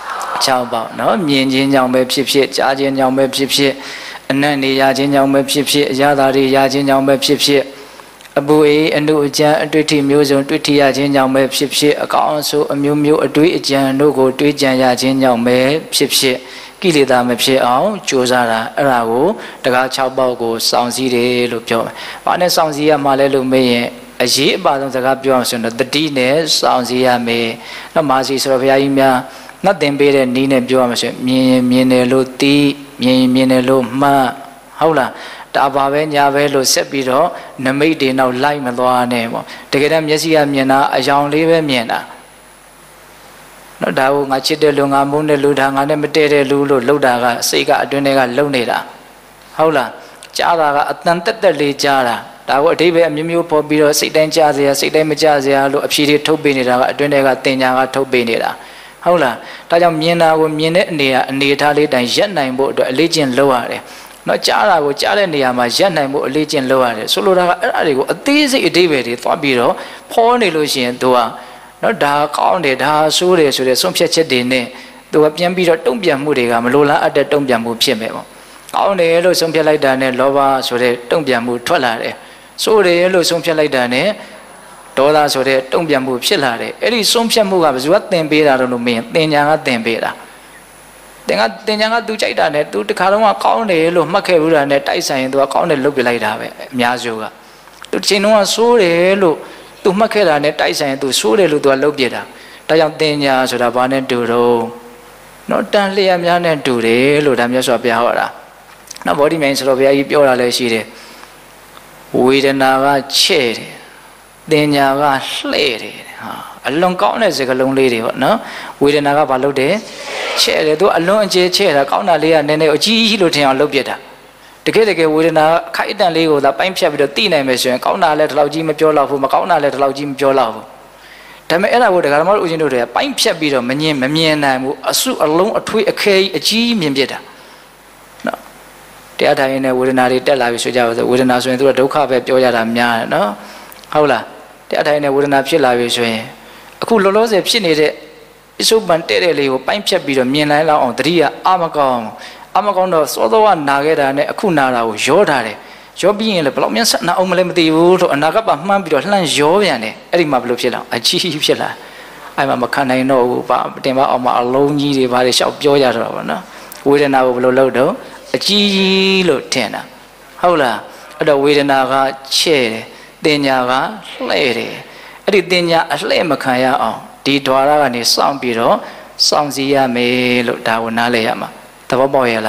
6ပေါက်နော်မြင်ခြင်းကြောင့်ပဲဖြစ်ဖြစ်ကြားခြင်းကြောင့်ပဲဖြစ်ဖြစ်အနတ်နေရခြင်းကြောင့်ပဲဖြစ်ဖြစ်အရာသာတွေရခြင်းကြောင့်ပဲဖြစ်ဖြစ်အပူအေးအနုအကြံအတွေ့အထိမျိုးစုံတွေ့ထိရခြင်းကြောင့်ပဲဖြစ်ဖြစ်အကောင်းအဆိုးအမျိုးမျိုးအတွေ့အကြံတို့ကိုတွေးကြံရခြင်းကြောင့်ပဲဖြစ်ဖြစ်ကိလေသာမဖြစ်အောင်ကြိုးစားတာအဲ့ဒါကိုတကား6ပေါက်ကိုစောင့်စည်းတယ်လို့ပြောမယ်။ဘာနဲ့စောင့်စည်းရမှာလဲလို့မေးရင်အရေးအပါဆုံးစကားပြောအောင်ဆိုတော့တတိနဲ့စောင့်စည်းရမယ်။နောက်မာစီဆိုတော့ဘုရားကြီးများနှတ်သင်ပေးတဲ့နည်းနဲ့ပြောရမှာဆိုမြင်တယ်လို့သိမြင်တယ်လို့မှတ်ဟုတ်လားဒါပါပဲညာပဲလို့ဆက်ပြီးတော့နမိတ်တွေနောက်လိုက်မသွားနဲ့ပေါ့တကယ်တမ်းမျက်စိကမြင်တာအယောင်လေးပဲမြင်တာနော်ဒါကိုငါချစ်တဲ့လူငါမုန်းတဲ့လူဒါငါနဲ့မတည့်တဲ့လူလို့လှုပ်တာကစိတ်ကအတွင်းထဲကလှုပ်နေတာဟုတ်လားကြားတာကအတန်တက်တက်လေးကြားတာဒါကိုအဓိပ္ပာယ်အမျိုးမျိုးပေါ်ပြီးတော့စိတ်တိုင်းကြားစရာစိတ်တိုင်းမကြားစရာလို့အဖြေတွေထုတ်ပေးနေတာကအတွင်းထဲကတင်ညာကထုတ်ပေးနေတာဟုတ်လားဒါကြောင့်မြင်တာကိုမြင်တဲ့အနေထားလေးတိုင်းရက်နိုင်ဖို့အတွက်အလေးကျင့်လုပ်ရတယ်နော်ကြားတာကိုကြားတဲ့နေရာမှာရက်နိုင်ဖို့အလေးကျင့်လုပ်ရတယ်ဆိုလိုတာကအဲ့ဒါတွေကိုအသေးစိတ်အဓိပ္ပာယ်တွေသွားပြီးတော့ဖောနေလို့ရှိရင်သူကနော်ဒါကောင်းတယ်ဒါဆိုးတယ်ဆိုတဲ့ဆုံးဖြတ်ချက်တွေနဲ့သူကပြန်ပြီးတော့တုံ့ပြန်မှုတွေကမလိုလားအပ်တဲ့တုံ့ပြန်မှုဖြစ်မယ်ပေါ့ကောင်းတယ်လို့ဆုံးဖြတ်လိုက်တာနဲ့လောဘဆိုတဲ့တုံ့ပြန်မှုထွက်လာတယ်ဆိုးတယ်လို့ဆုံးဖြတ်လိုက်တာနဲ့ဒေါသဆိုတဲ့တုံ့ပြန်မှုဖြစ်လာတယ်အဲ့ဒီဆုံးဖြတ်မှုကဘယ်သူကသင်ပေးတာတော့လို့မင်းသင်ညာကသင်ပေးတာတင်ညာကသူကြိုက်တာနဲ့သူတခါတော့ကောင်းတယ်လို့မှတ်ခဲ့ဘူးတာနဲ့တိုက်ဆိုင်ရင်သူကကောင်းတယ်လုပ်ပြလိုက်တာပဲအများစုကသူချိန်တော့ဆိုးတယ်လို့သူမှတ်ခဲ့တာနဲ့တိုက်ဆိုင်ရင်သူဆိုးတယ်လို့သူကလုပ်ပြတာဒါကြောင့်တင်ညာဆိုတာဘာနဲ့တူတော့နော်တန်လျက်များနဲ့တူတယ်လို့ဒါမျိုးဆိုပြဟောတာနော်ဘောဓိမြိုင်ဆိုတော့ဘုရားကြီးပြောတာလည်းရှိတယ်ဝေဒနာကချဲ့တယ်တင်ညာကလှဲ့တယ်ဟာအလွန်ကောင်းတဲ့စကားလုံးလေးတွေပေါ့နော်ဝေဒနာကဘာလုပ်တယ်ချဲ့တယ်သူအလွန်အကျဲချဲ့တာကောင်းတာလေးကနည်းနည်းအကြီးကြီးလို့ထင်အောင်လုပ်ပြတာတကယ်ဝေဒနာခိုက်တန်လေးကိုသာပိုင်းဖြတ်ပြီးတော့သိနိုင်မယ်ဆိုရင်ကောင်းတာလည်းဒီလောက်ကြီးမပြောတော့ဘူးမကောင်းတာလည်းဒီလောက်ကြီးမပြောတော့ဘူးဒါပေမဲ့အဲ့ဒါကိုဒကာဓမ္မတို့ဦးဇင်းတို့တွေကပိုင်းဖြတ်ပြီးတော့မမြင်နိုင်ဘူးအစုအလုံးအထွေးအခဲအကြီးမြင်ပြတာနော်တရားထိုင်နေတဲ့ဝေဒနာတွေတက်လာပြီဆိုကြပါစို့ဝေဒနာဆိုရင်သူကဒုက္ခပဲပြောရတာများတယ်နော်ဟုတ်လားတရားထိုင်နေတဲ့ဝေဒနာဖြစ်လာပြီဆိုရင်အခုလောလောဆယ်ဖြစ်နေတဲ့အစုပန်တဲ့တဲ့လေးကိုပိုင်းဖြတ်ပြီးတော့မြင်လိုက်လောက်အောင်တတိယအာမကောင်းတော့စောစောကနာခဲ့တာနဲ့အခုနာတာကိုရောထားတယ်ရောပြီးရင်လည်းဘယ်လောက်များဆက်နာအောင်မလဲမသိဘူးလို့အနာကပ်ပါမှန်းပြီးတော့လှမ်းရောပြန်တယ်အဲ့ဒီမှာဘယ်လိုဖြစ်လာအကြီးဖြစ်လာအဲ့မှာမခံနိုင်တော့ဘူးပါတင်ပါအောင်မအလုံးကြီးတွေဘာတွေရှောက်ပြောရတော့ပါနော်ဝေဒနာကိုဘယ်လိုလုပ်တော့အကြီးလို့ထင်တာဟုတ်လားအဲ့တော့ဝေဒနာကချဲ့တယ်တင်ညာကလှဲ့တယ်အဲ့ဒီတင်ညာအလှဲ့မခံရအောင်ဒီဓွာရကနေစောင့်ပြီးတော့စောင့်စည်းရမယ်လို့ဒါကိုနားလည်ရမှာသဘောပေါက်ရဲ့လား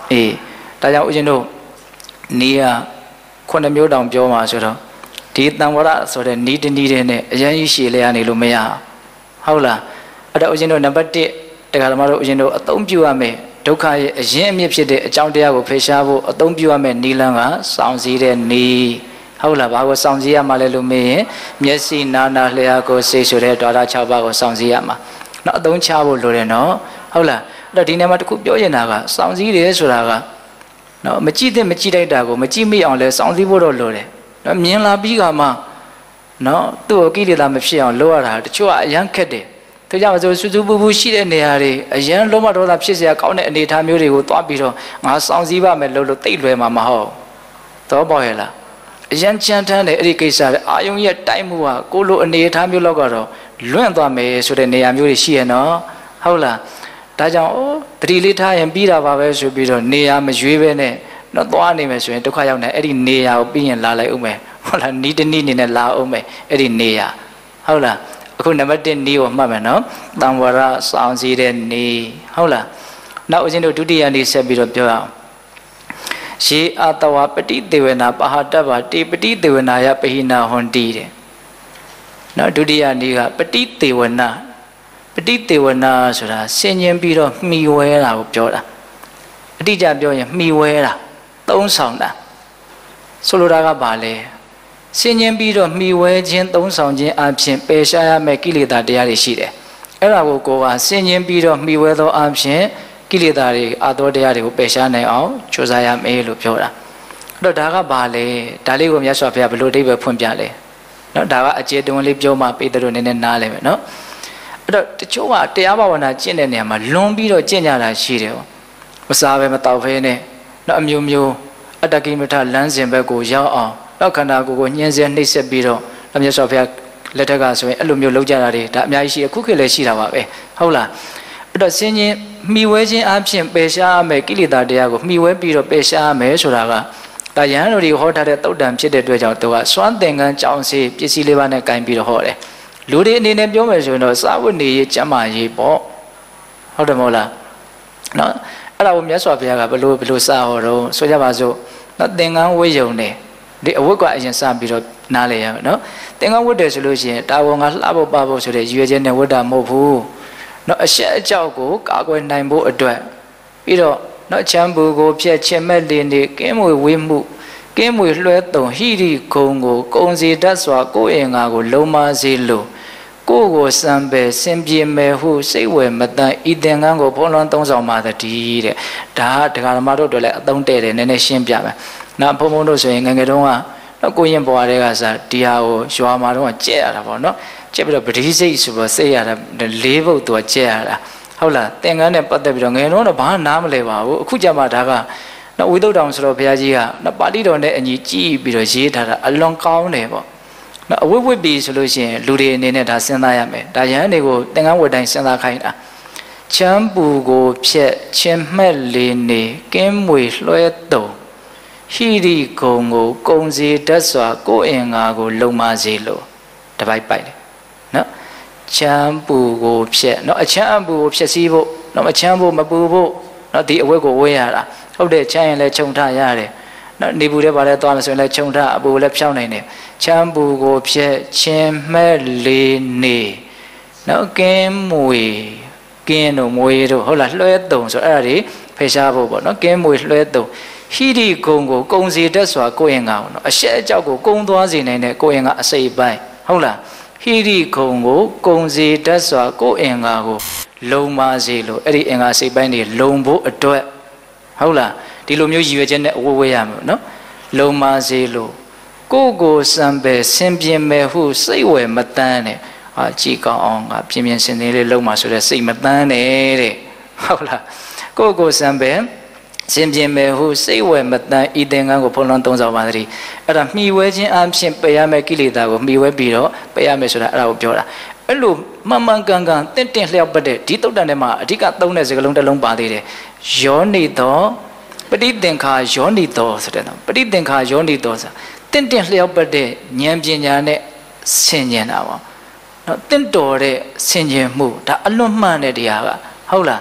ဒါကြောင့်ဦးဇင်းတို့နီးကခုနှစ်မျိုးတောင်ပြောမှာဆိုတော့ဒီတံဝရဆိုတဲ့နီးတနီးတဲ့နဲ့အရင်ကြီးရှည်လဲရနေလို့မရဟုတ်လားအဲ့တော့ဦးဇင်းတို့နံပါတ်1တရားဓမ္မတို့ဦးဇင်းတို့အသုံးပြုရမယ်ဒုက္ခရဲ့အရင်အမြစ်ဖြစ်တဲ့အကြောင်းတရားကိုဖယ်ရှားဖို့အသုံးပြုရမယ်နီလန်းကစောင့်စည်းတဲ့နီးဟုတ်လားဘာကိုစောင့်စည်းရမှာလဲလို့မေးရင်မျက်စိနာနာလျှာကိုယ်စိတ်ဆိုတဲ့ဓာတ်6ပါးကိုစောင့်စည်းရမှာနော်အသုံးချဖို့လိုတယ်နော်ဟုတ်လားအဲ့တော့ဒီနေ့မှာတခုပြောချင်တာကစောင့်စည်းတယ်ဆိုတာကနော်မကြည့်တဲ့မကြည့်လိုက်တာကိုမကြည့်မိအောင်လဲစောင့်စည်းဖို့တော့လိုတယ်နော်မြင်လာပြီးကမှနော်သူ့ကိုကိလေသာမဖြစ်အောင်လုပ်ရတာတချို့ကအယမ်းခက်တယ်ဒါကြောင့်ဆိုစူးစူးပူပူရှိတဲ့နေရာတွေအယမ်းလုံးမတော်တာဖြစ်เสียကောင်းတဲ့အနေအထားမျိုးတွေကိုသွားပြီးတော့ငါစောင့်စည်းပါမယ်လို့သိလွယ်မှာမဟုတ်တော့ပေါ့ရဲ့လားအယမ်းချမ်းထမ်းတဲ့အဲ့ဒီကိစ္စတွေအာယုံရဲ့တိုက်မှုကကိုလိုအနေအထားမျိုးလောက်ကတော့လွင့်သွားမယ်ဆိုတဲ့နေရာမျိုးတွေရှိရနော်ဟုတ်လားဒါကြောင့်တတိလေးထားရင်ပြီးတာပါပဲဆိုပြီးတော့နေရာမရွေးပဲနဲ့တော့သွားနေမယ်ဆိုရင်ဒုက္ခရောက်နေအဲ့ဒီနေရာကိုပြီးရင်လာလိုက်ဦးမယ်ဟုတ်လားနီးတနည်းနေနဲ့လာဦးမယ်အဲ့ဒီနေရာဟုတ်လားအခုနံပါတ်1နီးကိုမှတ်မယ်နော်တံဝရစောင့်စည်းတဲ့နီးဟုတ်လားနောက်ဦးဇင်းတို့ဒုတိယနီးဆက်ပြီးတော့ပြောအောင်ရှေအတဝပတိတေဝနာပဟာတဗ္ဗတေပတိတေဝနာယပဟိနာဟွန်တိတဲ့နော်ဒုတိယနီးကပတိတေဝနာဆိုတာဆင်ញင်ပြီးတော့မှီဝဲတာကိုပြောတာအတိအကျပြောရင်မှီဝဲတာသုံးဆောင်တာဆိုလိုတာကဘာလဲဆင်ញင်ပြီးတော့မှီဝဲခြင်းသုံးဆောင်ခြင်းအပြင်ပယ်ရှားရမယ့်ကိလေသာတရားတွေရှိတယ်အဲ့ဒါကိုကိုကဆင်ញင်ပြီးတော့မှီဝဲသောအပြင်ကိလေသာတွေအာသောတရားတွေကိုပယ်ရှားနိုင်အောင်ကြိုးစားရမယ်လို့ပြောတာအဲ့တော့ဒါကဘာလဲဒါလေးကိုမြတ်စွာဘုရားဘယ်လိုအဓိပ္ပာယ်ဖွင့်ပြလဲနော်ဒါကအကျေတွန်းလေးပြောမှပေတတို့နည်းနည်းနားလဲမယ်နော်အဲ့တော့တချို့ကတရားဘာဝနာကျင့်တဲ့နေရာမှာလွန်ပြီးတော့ကျင့်ကြတာရှိတယ်မစားပဲမတောက်ဖဲနဲ့နော်အမျိုးမျိုးအတ္တကိမထလမ်းစဉ်ဘက်ကိုရောက်အောင်နောက်ခန္ဓာကိုယ်ကိုညှင်းဆဲနှိပ်စက်ပြီးတော့မြတ်စွာဘုရားလက်ထက်ကဆိုရင်အဲ့လိုမျိုးလုပ်ကြတာတွေဒါအများကြီးရှိအခုခေတ်လည်းရှိတာပါပဲဟုတ်လားအဲ့တော့စင်ချင်းမှီဝဲခြင်းအပြင်ပယ်ရှားရမယ်ကိလေသာတရားကိုမှီဝဲပြီးတော့ပယ်ရှားရမယ်ဆိုတာကဒါယဟန်တို့တွေဟောထားတဲ့သုတ်တံဖြစ်တဲ့အတွက်ကြောင့်သူကစွမ်းသင်္ကန်းကြောင်းစီပစ္စည်းလေးပါးနဲ့ကင်ပြီးတော့ဟောတယ်လူတွေအနေနဲ့ပြောမယ်ဆိုရင်တော့စာဝတ်နေရေးကျမ်းမာရေးပေါ့ဟုတ်တယ်မဟုတ်လားနော်အဲ့ဒါကိုမြတ်စွာဘုရားကဘယ်လိုစဟောတော့ဆိုကြပါစို့နော်သင်္ကန်းဝတ်ယုံနေဒီအဝတ်ကအရင်စပြီးတော့နားလေရမယ်နော်သင်္ကန်းဝတ်တယ်ဆိုလို့ရှိရင်တာဝန်ကလှဖို့ပါဖို့ဆိုတဲ့ရည်ရွယ်ချက်နဲ့ဝတ်တာမဟုတ်ဘူးနော်အရှက်အကြောက်ကိုကာကွယ်နိုင်ဖို့အတွက်ပြီးတော့နော်ချမ်းပူကိုဖြက်ချင်မဲ့လင်းနေကင်းမွေဝေးမှုကင်းမွေလွှဲတုံဟိရိဂုံကိုကုံစီတတ်စွာကိုယ်အင်္ဂါကိုလုံမစေလို့ကိုယ်ကိုစံပယ်စင်ပြေမယ်ဟုစိတ်ဝယ်မတန်ဤသင်္ကန်းကိုဘုံလုံးသုံးဆောင်ပါတည်းတဲ့ဒါကဒကာဓမ္မတို့တို့လည်းအသုံးတဲ့တယ်နည်းနည်းရှင်းပြမယ်နောက်ဘုံဘုံတို့ဆိုရင်ငယ်ငယ်တုန်းကတော့ကိုရင်ဘွားတွေကစားဒီဟာကိုရွာမှာတော့ကြက်ရတာပေါ့နော်ကြက်ပြီးတော့ပတိစိတ်ဆိုတော့စိတ်ရတာ၄ဘုတ်သူကကြက်ရတာဟုတ်လားသင်္ကန်းနဲ့ပတ်သက်ပြီးတော့ငယ်တော့ဘာနားမလဲပါဘူးအခုကြမှာဒါကနော်ဝိသုဒ္ဓောင်ဆိုတော့ဘုရားကြီးကနော်ပါဠိတော်နဲ့အညီကြည်ပြီးတော့ရေးထားတာအလွန်ကောင်းတယ်ပေါ့နော်အဝိဝိပြီဆိုလို့ရှိရင်လူတွေအနေနဲ့ဒါစဉ်းစားရမယ်ဒါယဟန်တွေကိုသင်္ကန်းဝတ်တိုင်းစဉ်းစားခိုင်းတာချမ်းပူကိုဖြက်ချင်းမဲ့လေးနေကင်းမွေလွှဲတုံဟိရိဂုံကိုကုံစီတတ်စွာကိုယ်အင်္ဂါကိုလုံမစေလို့တပိုက်ပိုက်တယ်နော်ချမ်းပူကိုဖြက်နော်အချမ်းပူကိုဖြက်စီးဖို့နော်အချမ်းပူမပူဖို့နော်ဒီအဝတ်ကိုဝေးရတာဟုတ်တယ်ချမ်းရင်လည်းခြုံထရတယ်နော်နေပူတဲ့ဘာလဲသွားမယ်ဆိုရင်လည်းခြုံထအပူလည်းဖြောင်းနိုင်တယ်ချမ်းပူကိုဖြက်ချင်းမဲ့လေးနေနော်ကင်းမွေကင်းတို့မွေတို့ဟုတ်လားလွှဲတုံဆိုအဲ့ဒါတွေဖယ်ရှားဖို့ပေါ့နော်ကင်းမွေလွှဲတုံဟိရိဂုံကိုကုံစီတတ်စွာကိုယ်အင်္ဂါကိုနော်အရှက်အကြောက်ကိုကုံသွားစေနိုင်တဲ့ကိုယ်အင်္ဂါအစိပ်ပိုင်းဟုတ်လားဟိရိဂုံကိုကုံစီတတ်စွာကိုယ်အင်္ဂါကိုလုံမစေလို့အဲ့ဒီအင်္ဂါစိပ်ပိုင်းတွေလုံဖို့အတွက်ဟုတ်လားဒီလိုမျိုးရည်ရွယ်ချက်နဲ့အဝတ်ဝဲရမှာနော်လုံမစေလို့ကိုစံပဲဆင်ပြင်းမဲ့ဟုစိတ်ဝယ်မတန်းနဲ့ဟာကြည်ကောင်းအောင်ငါပြင်းပြင်းစင်စင်လေးလုံမှာဆိုတဲ့စိတ်မတန်းနဲ့တဲ့ဟုတ်လားကိုစံပဲစင်ပြင်းမဲ့ဟုစိတ်ဝယ်မတန်းဤသင်္ကန်းကိုဖုံးလွှမ်းသုံးဆောင်ပါသတည်းအဲ့ဒါမှီဝဲခြင်းအပြင်ပယ်ရမယ့်ကိလေသာကိုမှီဝဲပြီးတော့ပယ်ရမယ်ဆိုတာအဲ့ဒါကိုပြောတာအဲ့လိုမှန်မှန်ကန်ကန်တင့်တင့်လျှောက်ပတ်တဲ့ဒီတုတ်တန်ထဲမှာအဓိကသုံးတဲ့စကားလုံးတစ်လုံးပါသေးတယ်ယောနိသောပဋိသင်္ခါယောနိသောဆိုတဲ့နော်ပဋိသင်္ခါယောနိသောဆိုတင့်တင့်လျှောက်ပတ်တဲ့ဉာဏ်ပညာနဲ့ဆင်ញင်တာပါနော်တင့်တော်တဲ့ဆင်ញင်မှုဒါအလွန်မှန်တဲ့တရားကဟုတ်လားအဲ့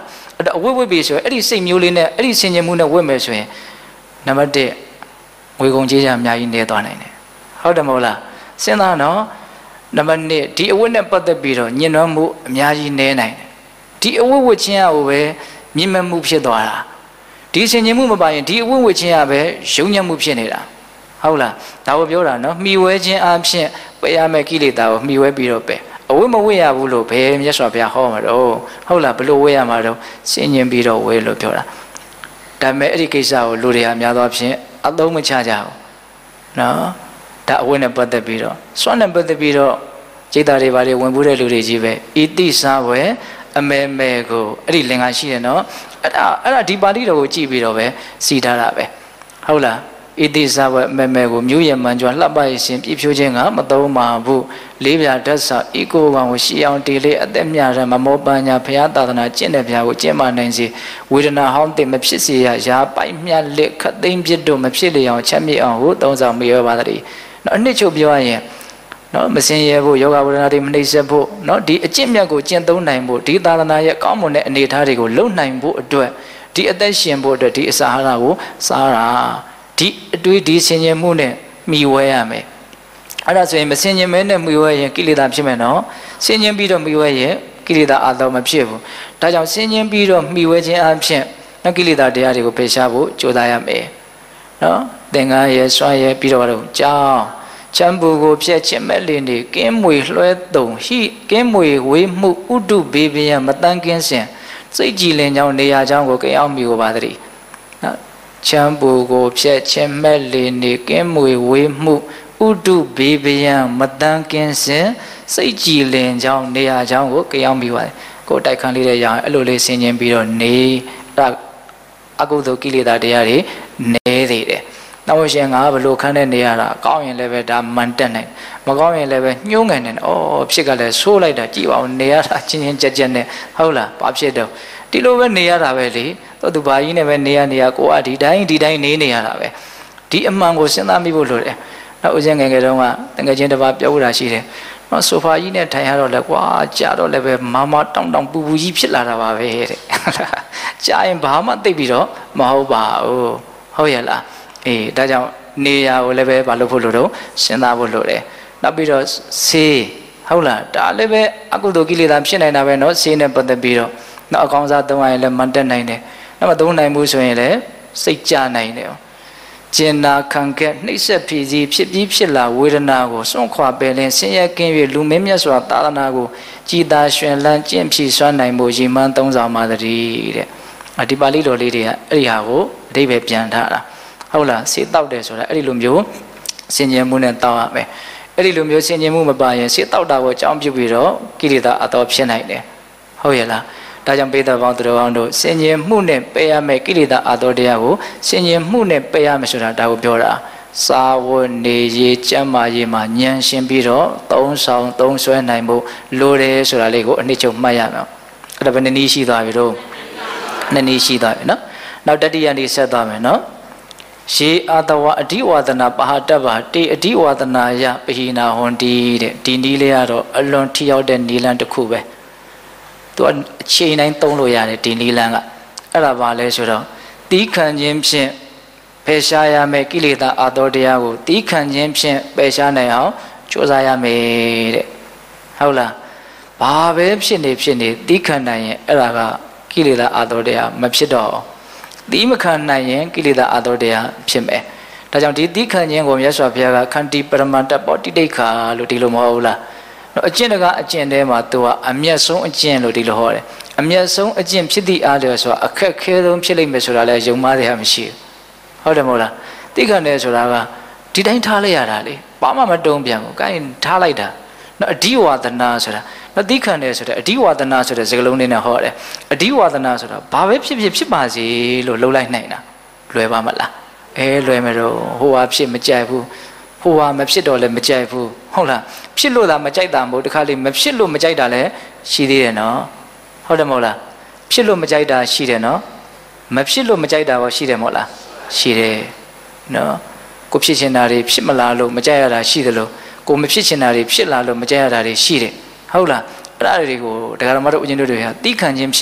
အဝိဝိပြီဆိုအဲ့ဒီစိတ်မျိုးလေးနဲ့အဲ့ဒီဆင်ခြင်မှုနဲ့ဝတ်မယ်ဆိုရင်နံပါတ်1ငွေကုန်ကြေးချအများကြီးနေသွားနိုင်တယ်ဟုတ်တယ်မဟုတ်လားစဉ်းစားနော်နံပါတ်2ဒီအဝတ်နဲ့ပတ်သက်ပြီးတော့ညှဉ်းနှွမ်းမှုအများကြီးနေနိုင်တယ်ဒီအဝတ်ဝတ်ခြင်းကိုပဲမြင့်မြတ်မှုဖြစ်သွားတာဒီဆင်ခြင်မှုမပါရင်ဒီအဝတ်ဝတ်ခြင်းကပဲယုံညံ့မှုဖြစ်နေတာဟုတ်လားဒါကိုပြောတာနော်မှီဝဲခြင်းအဖြစ်ပယ်ရမယ့်ကိလေသာကိုမှီဝဲပြီးတော့ပဲအဝတ်မဝတ်ရဘူးလို့ဘယ်မြတ်စွာဘုရားဟောမှာတော့ဟုတ်လားဘလို့ဝတ်ရမှာတော့ဆင်ခြင်ပြီးတော့ဝဲလို့ပြောတာဒါပေမဲ့အဲ့ဒီကိစ္စကိုလူတွေဟာများသောအားဖြင့်အသုံးမချကြဘူးနော်ဒါအဝတ်နဲ့ပတ်သက်ပြီးတော့စွန့်နဲ့ပတ်သက်ပြီးတော့စိတ်ဓာတ်တွေဘာတွေဝင်ဘူးတဲ့လူတွေကြီးပဲဤတိစားဝဲအမဲမဲကိုအဲ့ဒီလင်္ကာရှိတယ်နော်အဲ့ဒါဒီပါဠိတော်ကိုကြည့်ပြီးတော့ပဲစီထားတာပဲဟုတ်လားဣတိဇဝမေမေကိုမြို့ရမှန်ကြွလှပရရှင်ပြည့်ဖြိုးခြင်းကမသုံးပါဘူးလေးပြဓာတ်စာဤကိုကောင်ကိုရှီအောင်တေလေးအသက်မြရမမောပညာဘုရားသာသနာကျင့်တဲ့ဘုရားကိုကျင့်မနိုင်စေဝေဒနာဟောင်းတင်မဖြစ်စေရရာပိုက်မြတ်လက်ခတ်သိမ်းပြစ်တို့မဖြစ်လေအောင်ချက်မြေအောင်ဟုသုံးဆောင်မိရပါသည်နော်အနှစ်ချုပ်ပြောရရင်နော်မစင်ရဲဖို့ယောဂဝေဒနာတွေမနှိမ့်ဆက်ဖို့နော်ဒီအကျင့်မြတ်ကိုကျင့်သုံးနိုင်ဖို့ဒီသာသနာရဲ့ကောင်းမွန်တဲ့အနေအထားတွေကိုလုံနိုင်ဖို့အတွက်ဒီအသက်ရှင်ဖို့အတွက်ဒီအစာအာဟာရကိုစားတာဒီအတွေးဒီဆင်ခြင်မှုနဲ့မှီဝဲရမယ်အဲ့ဒါဆိုရင်မဆင်ခြင်မဲနဲ့မှီဝဲရင်ကိလေသာဖြစ်မယ်နော်ဆင်ခြင်ပြီးတော့မှီဝဲရင်ကိလေသာအာသောမဖြစ်ဘူးဒါကြောင့်ဆင်ခြင်ပြီးတော့မှီဝဲခြင်းအဖြစ်နော်ကိလေသာတရားတွေကိုဖယ်ရှားဖို့ကြိုးစားရမယ်နော်သင်္ကန်းရဲ့စွမ်းရဲ့ပြီးတော့ကြောင်းချမ်းပူကိုဖြတ်ခြင်းမဲ့လင်းနေကင်းမွေလွှဲတုံဟိကင်းမွေဝေးမှုဥတုဘေးပင်မတန်းကင်းစင်စိတ်ကြည်လင်ကြောင်းနေရာကြောင်းကိုကြောင်းမိကိုပါတည်းနော်ချမ်းပူကိုဖြတ်ခြင်းမဲ့လင်းနေကင်းမွေဝေးမှုဥတုဘေးပင်မတန်းကင်းစင်စိတ်ကြည်လင်ကြောင်းနေရာကြောင်းကိုကြောင်းမိပါတယ်ကိုတိုက်ခန်းလေးတဲ့ရအောင်အဲ့လိုလေးဆင်ခြင်ပြီးတော့နေအကုသိုလ်ကိလေသာတရားတွေနေသေးတယ်နောက်ရှင်ငါဘလို့ခန်းတဲ့နေရတာကောင်းရင်လည်းပဲဒါမှန်တက်နိုင်မကောင်းရင်လည်းပဲညှိုးငယ်နေတယ်ဩဖြစ်ကလည်းဆိုးလိုက်တာကြည်ပါဦးနေရတာချင်းချင်းကြက်ကြက်နဲ့ဟုတ်လားဘာဖြစ်တော့ဒီလိုပဲနေရတာပဲလေသူဘာကြီးနဲ့ပဲနေရကိုကဒီတိုင်းနေရတာပဲဒီအမှန်ကိုစဉ်းစားမိဖို့လိုတယ်နောက်ဦးဇင်းငယ်ငယ်တုန်းကတကယ်ချင်းတစ်ပါးပြောတာရှိတယ်နော်ဆိုဖာကြီးနဲ့ထိုင်ရတော့လဲကွာကြာတော့လည်းပဲမမတောင်းပူကြီးဖြစ်လာတာပါပဲတဲ့ကြာရင်ဘာမှသိပြီးတော့မဟုတ်ပါဘူးဟုတ်ရဲ့လားအေးဒါကြောင့်နေရာကိုလည်းပဲမလုပ်ဖို့လိုတော့စဉ်းစားဖို့လိုတယ်နောက်ပြီးတော့ဆေးဟုတ်လားဒါလည်းပဲအကုသိုလ်ကိလေသာဖြစ်နေတာပဲเนาะဆေးနဲ့ပတ်သက်ပြီးတော့နောက်အကောင်းစားသုံးရရင်လည်းမတက်နိုင်တယ်နောက်မသုံးနိုင်ဘူးဆိုရင်လည်းစိတ်ကြနိုင်တယ်ကျင်နာခံခဲ့နှိမ့်ဆက်ဖြစ်စီဖြစ်ပြီးဖြစ်လာဝေဒနာကိုစွန့်ခွာပယ်လင်းဆင်းရဲကင်း၍လူမင်းမြတ်စွာသာသနာကိုကြည်သာရှင်လန်းကျင့်ဖြည့်စွမ်းနိုင်ဖို့ရည်မှန်းသုံးဆောင်ပါသည်တဲ့ဒီပါဠိတော်လေးတွေကအဲ့ဒီဟာကိုအဓိပ္ပာယ်ပြန်ထားတာဟုတ်လားစေတောက်တယ်ဆိုတာအဲ့ဒီလိုမျိုးဆင်ခြင်မှုနဲ့တောက်ရမယ်အဲ့ဒီလိုမျိုးဆင်ခြင်မှုမပါရင်စေတောက်တာကိုအကြောင်းပြုပြီးတော့ကိလေသာအတော်ဖြစ်နိုင်တယ်ဟုတ်ရဲ့လားဒါကြောင့်ပိဿပေါင်းသူတော်ကောင်းတို့ဆင်ခြင်မှုနဲ့ပယ်ရမယ်ကိလေသာအတော်တရားကိုဆင်ခြင်မှုနဲ့ပယ်ရမယ်ဆိုတာဒါကိုပြောတာစာဝတ်နေရေးကျမ်းမာရေးမှာဉာဏ်ရှင်းပြီးတော့သုံးဆောင်သုံးဆွဲနိုင်ဖို့လိုတယ်ဆိုတာလေးကိုအနှစ်ချုပ်မှတ်ရမယ်အဲ့ဒါဘယ်နည်းရှိသွားပြီတော့နည်းရှိသွားပြီနော်နောက်တတိယနေ့ဆက်သွားမယ်နော်ရေအာတဝအဓိဝါဒနာပဟာတ္တဗတေအဓိဝါဒနာယပဟိနာဟွန်တီတဲ့ဒီနည်းလေးကတော့အလွန်ထိရောက်တဲ့နည်းလမ်းတစ်ခုပဲသူအချိန်တိုင်းသုံးလို့ရတယ်ဒီနည်းလမ်းကအဲ့ဒါပါလဲဆိုတော့တီးခံခြင်းဖြင့်ပယ်ရှားရမယ်ကိလေသာအာတောတရားကိုတီးခံခြင်းဖြင့်ပယ်ရှားနိုင်အောင်ကြိုးစားရမယ်တဲ့ဟုတ်လားဘာပဲဖြစ်နေတီးခံနိုင်ရင်အဲ့ဒါကကိလေသာအာတောတရားမဖြစ်တော့သီးမခံနိုင်ရင်ကိလေသာအာတောတရားဖြစ်မယ်ဒါကြောင့်ဒီသီးခံခြင်းကိုမြတ်စွာဘုရားကခန္တီပရမတ္တပောတိတိခါလို့ဒီလိုမဟုတ်ဘူးလားအကျင့်တကအကျင့်ထဲမှာသူကအမျက်ဆုံးအကျင့်လို့ဒီလိုဟောတယ်အမျက်ဆုံးအကျင့်ဖြစ်သည့်အားလျော်ဆိုတာအခက်ခဲဆုံးဖြစ်လိမ့်မယ်ဆိုတာလည်းယုံမှားတယ်ဟာမရှိဘူးဟုတ်တယ်မဟုတ်လားသီးခံတယ်ဆိုတာကဒီတိုင်းထားလိုက်ရတာလေဘာမှမတုံ့ပြန်ဘူးကိုင်းထားလိုက်တာနော်အဓိဝါဒနာဆိုတာနော်သီးခံတယ်ဆိုတဲ့အဓိဝါဒနာဆိုတဲ့စကားလုံးလေးနဲ့ဟောတယ်အဓိဝါဒနာဆိုတာဘာပဲဖြစ်ပါစေလို့လှုပ်လိုက်နိုင်တာလွယ်ပါမလားလွယ်မယ်တော့ဟိုဟာဖြစ်မကြိုက်ဘူးဟိုဟာမဖြစ်တော့လည်းမကြိုက်ဘူးဟုတ်လားဖြစ်လို့သာမကြိုက်တာမဟုတ်တခါလေမဖြစ်လို့မကြိုက်တာလည်းရှိသေးတယ်နော်ဟုတ်တယ်မဟုတ်လားဖြစ်လို့မကြိုက်တာရှိတယ်နော်မဖြစ်လို့မကြိုက်တာရောရှိတယ်မဟုတ်လားရှိတယ်နော်ကိုဖြစ်ချင်တာတွေဖြစ်မလာလို့မကြိုက်ရတာရှိတယ်လို့ကိုမဖြစ်ချင်တာတွေဖြစ်လာလို့မကြိုက်ရတာတွေရှိတယ်ဟုတ်လားအဲ့ဒါတွေကိုဒကာတော်မတို့ဦးဇင်းတို့တွေကတီးခံခြင်းဖြင့်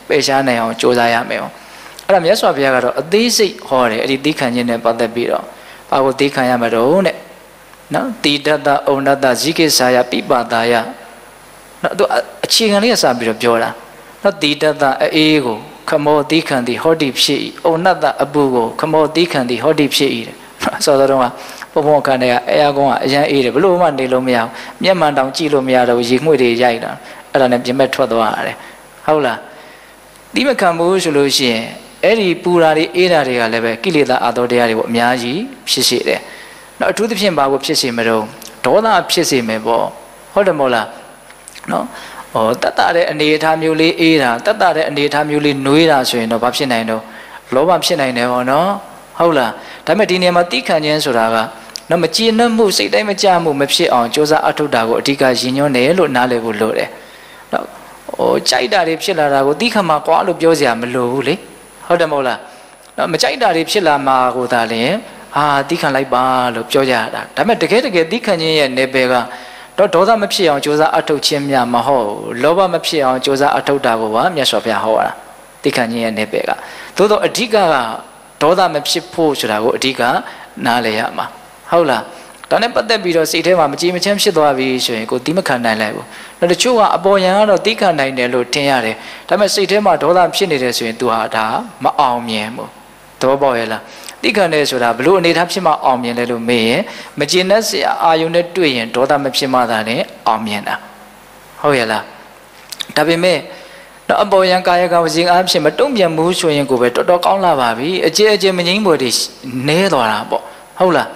ပေရှားနိုင်အောင်ကြိုးစားရမယ်ပေါ့အဲ့ဒါမြတ်စွာဘုရားကတော့အသေးစိတ်ဟောတယ်အဲ့ဒီသီးခံခြင်းနဲ့ပတ်သက်ပြီးတော့ဘာကိုသီးခံရမှာတော့တဲ့နော်တိတ္တဩနတ္တဇိကိစာယပိပါတာယနော်သူအခြေခံလေးကစပြီးတော့ပြောတာနော်တိတ္တအေးကိုခမောသီးခံသည်ဟောတိဖြစ်၏ဩနတ္တအပူကိုခမောသီးခံသည်ဟောတိဖြစ်၏တဲ့ဆိုတော့ဘုံဘုံခန္ဓာကအဲအကောင်ကအရန်အေးတယ်ဘလို့မှနေလို့မရဘူးမျက်မှန်တောင်ကြည့်လို့မရတော့ရေငွေ့တွေရိုက်တာအဲ့ဒါနဲ့ပြင်မဲ့ထွက်သွားရတယ်ဟုတ်လားဒီမခံဘူးဆိုလို့ရှိရင်အဲ့ဒီပူရာတွေအေးတာတွေကလည်းပဲကိလေသာအာသောတရားတွေပေါ့အများကြီးဖြစ်စေတယ်နော်အထူးသဖြင့်ဘာကိုဖြစ်စေမလို့ဒေါသဖြစ်စေမယ်ပေါ့ဟုတ်တယ်မဟုတ်လားနော်တတ်တာတဲ့အနေအထားမျိုးလေးအေးတာတတ်တာတဲ့အနေအထားမျိုးလေးနှွေးတာဆိုရင်တော့ဘာဖြစ်နိုင်တော့လောဘဖြစ်နိုင်တယ်ပေါ့နော်ဟုတ်လားဒါပေမဲ့ဒီနေရာမှာတိခံခြင်းဆိုတာကနော်မကြည်နှံ့မှုစိတ်တိုင်းမကြမှုမဖြစ်အောင်ကြိုးစားအထောက်တာကိုအဓိကရည်ညွှန်းတယ်လို့နားလည်ဖို့လိုတယ်နော်ကြိုက်တာတွေဖြစ်လာတာကိုတိခံမှာကွာလို့ပြောစရာမလိုဘူးလေဟုတ်တယ်မဟုတ်လားနော်မကြိုက်တာတွေဖြစ်လာမှာကိုသာလျှင်တိခံလိုက်ပါလို့ပြောကြတာဒါပေမဲ့တကယ်တိခံခြင်းရဲ့နယ်ပယ်ကတော့ဒေါသမဖြစ်အောင်ကြိုးစားအထောက်ခြင်းများမဟုတ်လောဘမဖြစ်အောင်ကြိုးစားအထောက်တာကိုပါမြတ်စွာဘုရားဟောတာတိခံခြင်းရဲ့နယ်ပယ်ကသို့တော့အဓိကဒေါသမဖြစ်ဖို့ဆိုတာကိုအဓိကနားလည်ရမှာဟုတ်လားဒါနဲ့ပတ်သက်ပြီးတော့စိတ်ထဲမှာမကြည်မချမ်းဖြစ်သွားပြီဆိုရင်ကိုတိမခံနိုင်လိုက်ဘူးနောက်တချို့ကအပေါ်ယံကတော့တိခံနိုင်တယ်လို့ထင်ရတယ်ဒါပေမဲ့စိတ်ထဲမှာဒေါသဖြစ်နေတယ်ဆိုရင် तू ဟာဒါမအောင်မြင်ဘူးသဘောပေါက်ရဲ့လားတိခံတယ်ဆိုတာဘလို့အနေထားဖြစ်မှအောင်မြင်လဲလို့မေးရင်မကျင်တဲ့စရာအာယုန်နဲ့တွေ့ရင်ဒေါသမဖြစ်မှသာလည်းအောင်မြင်တာဟုတ်ရဲ့လားဒါပေမဲ့တော့အပေါ်ယံကာယကဝစီအားဖြင့်မတုံ့ပြန်ဘူးဆိုရင်ကိုပဲတော်တော်ကောင်းလာပါပြီအကျမငိမ့်ပေါ်တွေနဲသွားတာပေါ့ဟုတ်လား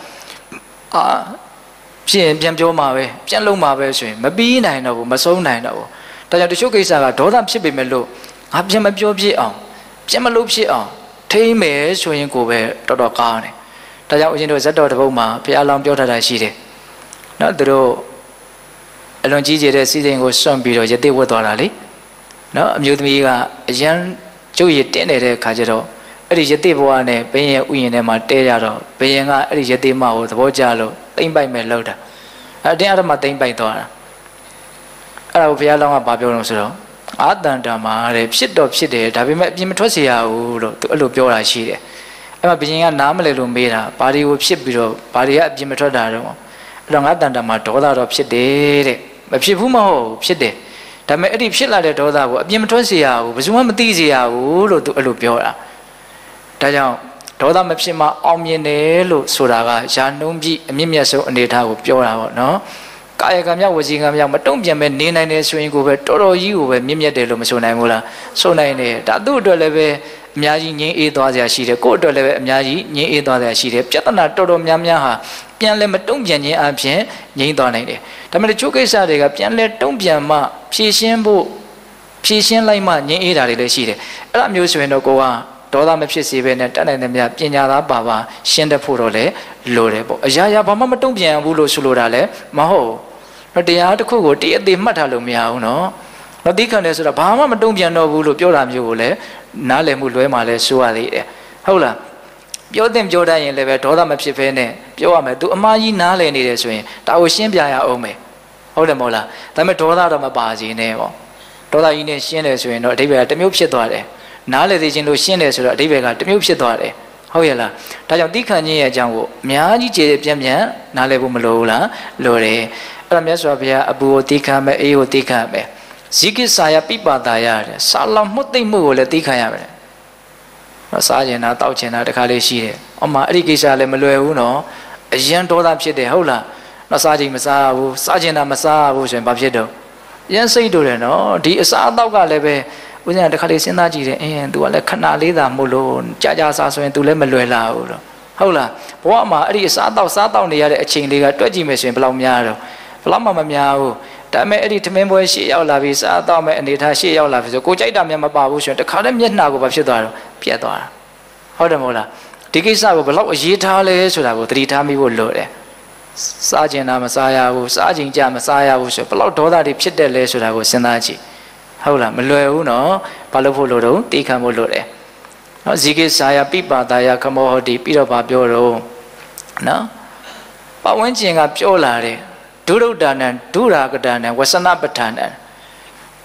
ဖြစ်ရင်ပြန်ပြောမှာပဲပြန်လုံးမှာပဲဆိုရင်မပြီးနိုင်တော့ဘူးမဆုံးနိုင်တော့ဘူးဒါကြောင့်တချို့ကိစ္စကဒေါသဖြစ်ပေမဲ့လို့ငါပြန်မပြောဖြစ်အောင်ပြန်မလုပ်ဖြစ်အောင်ထိမ့်မယ်ဆိုရင်ကိုပဲတော်တော်ကောင်းတယ်ဒါကြောင့်ဦးဇင်းတို့ဇတ်တော်တစ်ပုဒ်မှာဘုရားလောင်းပြောထားတာရှိတယ်နော်သူတို့အလွန်ကြီးကျယ်တဲ့စီစဉ်ကိုစွန့်ပြီးတော့ရသေးဝတ်သွားတာလေနော်အမျိုးသမီးကအရန်ကျုပ်ရတင်းနေတဲ့ခါကျတော့အဲ့ဒီရသေးဘဝနဲ့ဘယင်ဥယျာဉ်ထဲမှာတဲကြတော့ဘယင်ကအဲ့ဒီရသေးမကိုသဘောကျလို့တိမ့်ပိုက်မဲ့လောက်တာအဲ့တင်းအရမတိမ့်ပိုက်သွားတာအဲ့ဒါကိုဘုရားလောင်းကဘာပြောလို့ဆိုတော့အာတန်တမှာတဲ့ဖြစ်တော့ဖြစ်တယ်ဒါပေမဲ့အပြင်မထွက်စေရဘူးလို့သူအဲ့လိုပြောတာရှိတယ်အဲ့မှာဘယင်ကနားမလဲလို့မေးတာဘာတွေကိုဖြစ်ပြီးတော့ဘာတွေကအပြင်မထွက်တာတော့အဲ့တော့ငါတန်တမှာဒေါသတော့ဖြစ်တယ်တဲ့မဖြစ်ဘူးမဟုတ်ဖြစ်တယ်ဒါပေမဲ့အဲ့ဒီဖြစ်လာတဲ့ဒေါသကိုအပြင်မထွက်စေရဘူးဘယ်သူမှမသိစေရဘူးလို့သူအဲ့လိုပြောတာဒါကြောင့်ဒေါသမဖြစ်မှအောင်မြင်တယ်လို့ဆိုတာကယာနှုံးပြီးအမြင့်မြတ်ဆုံးအနေအထားကိုပြောတာပေါ့နော်ကာယကံမြောက်ဝစီကံမြောက်မတုံ့ပြန်ပဲနေနိုင်တယ်ဆိုရင်ကိုပဲတော်တော်ကြီးကိုပဲမြင့်မြတ်တယ်လို့မဆိုနိုင်ဘူးလားဆိုနိုင်တယ်ဒါသူ့အတွက်လည်းပဲအများကြီးငြင်းအေးသွားစရာရှိတယ်ကိုယ့်အတွက်လည်းပဲအများကြီးငြင်းအေးသွားစရာရှိတယ်ပြဿနာတော်တော်များများဟာပြန်လဲမတုံ့ပြန်ခြင်းအပြင်ငြိမ်းသွားနိုင်တယ်ဒါပေမဲ့တချို့ကိစ္စတွေကပြန်လဲတုံ့ပြန်မှဖြည့်ရှင်းလိုက်မှငြင်းအေးတာတွေလည်းရှိတယ်အဲ့လိုမျိုးဆိုရင်တော့ကိုကဒေါသမဖြစ်စေပဲနဲ့တတ်နိုင်တဲ့မြတ်ပညာသားပါရှင်းတတ်ဖို့တော့လေလိုတယ်ပေါ့အရာရာဘာမှမတုံ့ပြန်ဘူးလို့ဆိုလိုတာလည်းမဟုတ်တော့တရားတစ်ခုကိုတည်အသေးမှတ်ထားလို့မရဘူးနော်တော့တိခံတယ်ဆိုတာဘာမှမတုံ့ပြန်တော့ဘူးလို့ပြောတာမျိုးကိုလည်းနားလည်မှုလွဲမှလည်းဆိုရသေးတယ်ဟုတ်လားပြောတဲ့ပြောတတ်ရင်လည်းပဲဒေါသမဖြစ်ဖဲနဲ့ပြောရမယ်သူအမှားကြီးနားလည်နေတယ်ဆိုရင်ဒါကိုရှင်းပြရအောင်မယ်ဟုတ်တယ်မဟုတ်လားဒါပေမဲ့ဒေါသတော့မပါစေနဲ့ပေါ့ဒေါသကြီးနဲ့ရှင်းတယ်ဆိုရင်တော့အဓိပ္ပာယ်ကတစ်မျိုးဖြစ်သွားတယ်နားလည်သိခြင်းလို့ရှင်းတယ်ဆိုတော့အဓိပ္ပာယ်ကတစ်မျိုးဖြစ်သွားတယ်ဟုတ်ရဲ့လားဒါကြောင့်တိခံခြင်းရဲ့အကြောင်းကိုအများကြီးကျေပြန်နားလည်ဖို့မလိုဘူးလားလိုတယ်အဲ့ဒါမြတ်စွာဘုရားအပူကိုတိခံမယ်အေးကိုတိခံမယ်ဇိကိစာယပိပါတာရတဲ့စာလောင်မှုသိမ့်မှုကိုလည်းတိခံရမယ်စားကျင်တာတောက်ကျင်တာတခါလေးရှိတယ်အမှအဲ့ဒီကိစ္စလည်းမလွယ်ဘူးနော်အရန်ဒေါသဖြစ်တယ်ဟုတ်လားနော်စားချိန်မစားဘူးစားကျင်တာမစားဘူးဆိုရင်ဘာဖြစ်တော့ရန်စိတ်တို့တယ်နော်ဒီအစားအသောက်ကလည်းပဲဦးဇင်းကတခါလေးစဉ်းစားကြည့်တယ်သူကလည်းခဏလေးသာမို့လို့ကြာစားဆိုရင်သူလည်းမလွယ်လာဘူးတော့ဟုတ်လားဘဝမှာအဲ့ဒီအစားအသောက်စားတောက်နေရတဲ့အချိန်လေးကတွက်ကြည့်မယ်ဆိုရင်ဘယ်လောက်များတော့ဘယ်လောက်မှမများဘူးဒါပေမဲ့အဲ့ဒီထမင်းပွဲရှေ့ရောက်လာပြီစားတော့မဲ့အနေထားရှေ့ရောက်လာပြီဆိုကိုကြိုက်တာများမပါဘူးဆိုရင်တခါတည်းမျက်နှာကိုဘာဖြစ်သွားတော့ပြတ်သွားတာဟုတ်တယ်မဟုတ်လားဒီကိစ္စကိုဘယ်လောက်အရေးထားလဲဆိုတာကိုသတိထားမိဖို့လိုတယ်စားကျင်တာမစားရဘူးစားကျင်ကြမစားရဘူးဆိုဘယ်လောက်ဒေါသတွေဖြစ်တယ်လဲဆိုတာကိုစဉ်းစားကြည့်ဟုတ်လားမလွယ်ဘူးနော်ဘာလို့ဖို့လို့တော့တိခံဖို့လိုတယ်နော်ဇိကိစာယပိပါတာယခမောဟတိပြီးတော့ဗာပြောတော့နော်ပဝန်းကျင်ကပြောလာတယ်ဒုရုဒ္ဒနံဒုရာကတနံဝဆနပဋ္ဌာနံ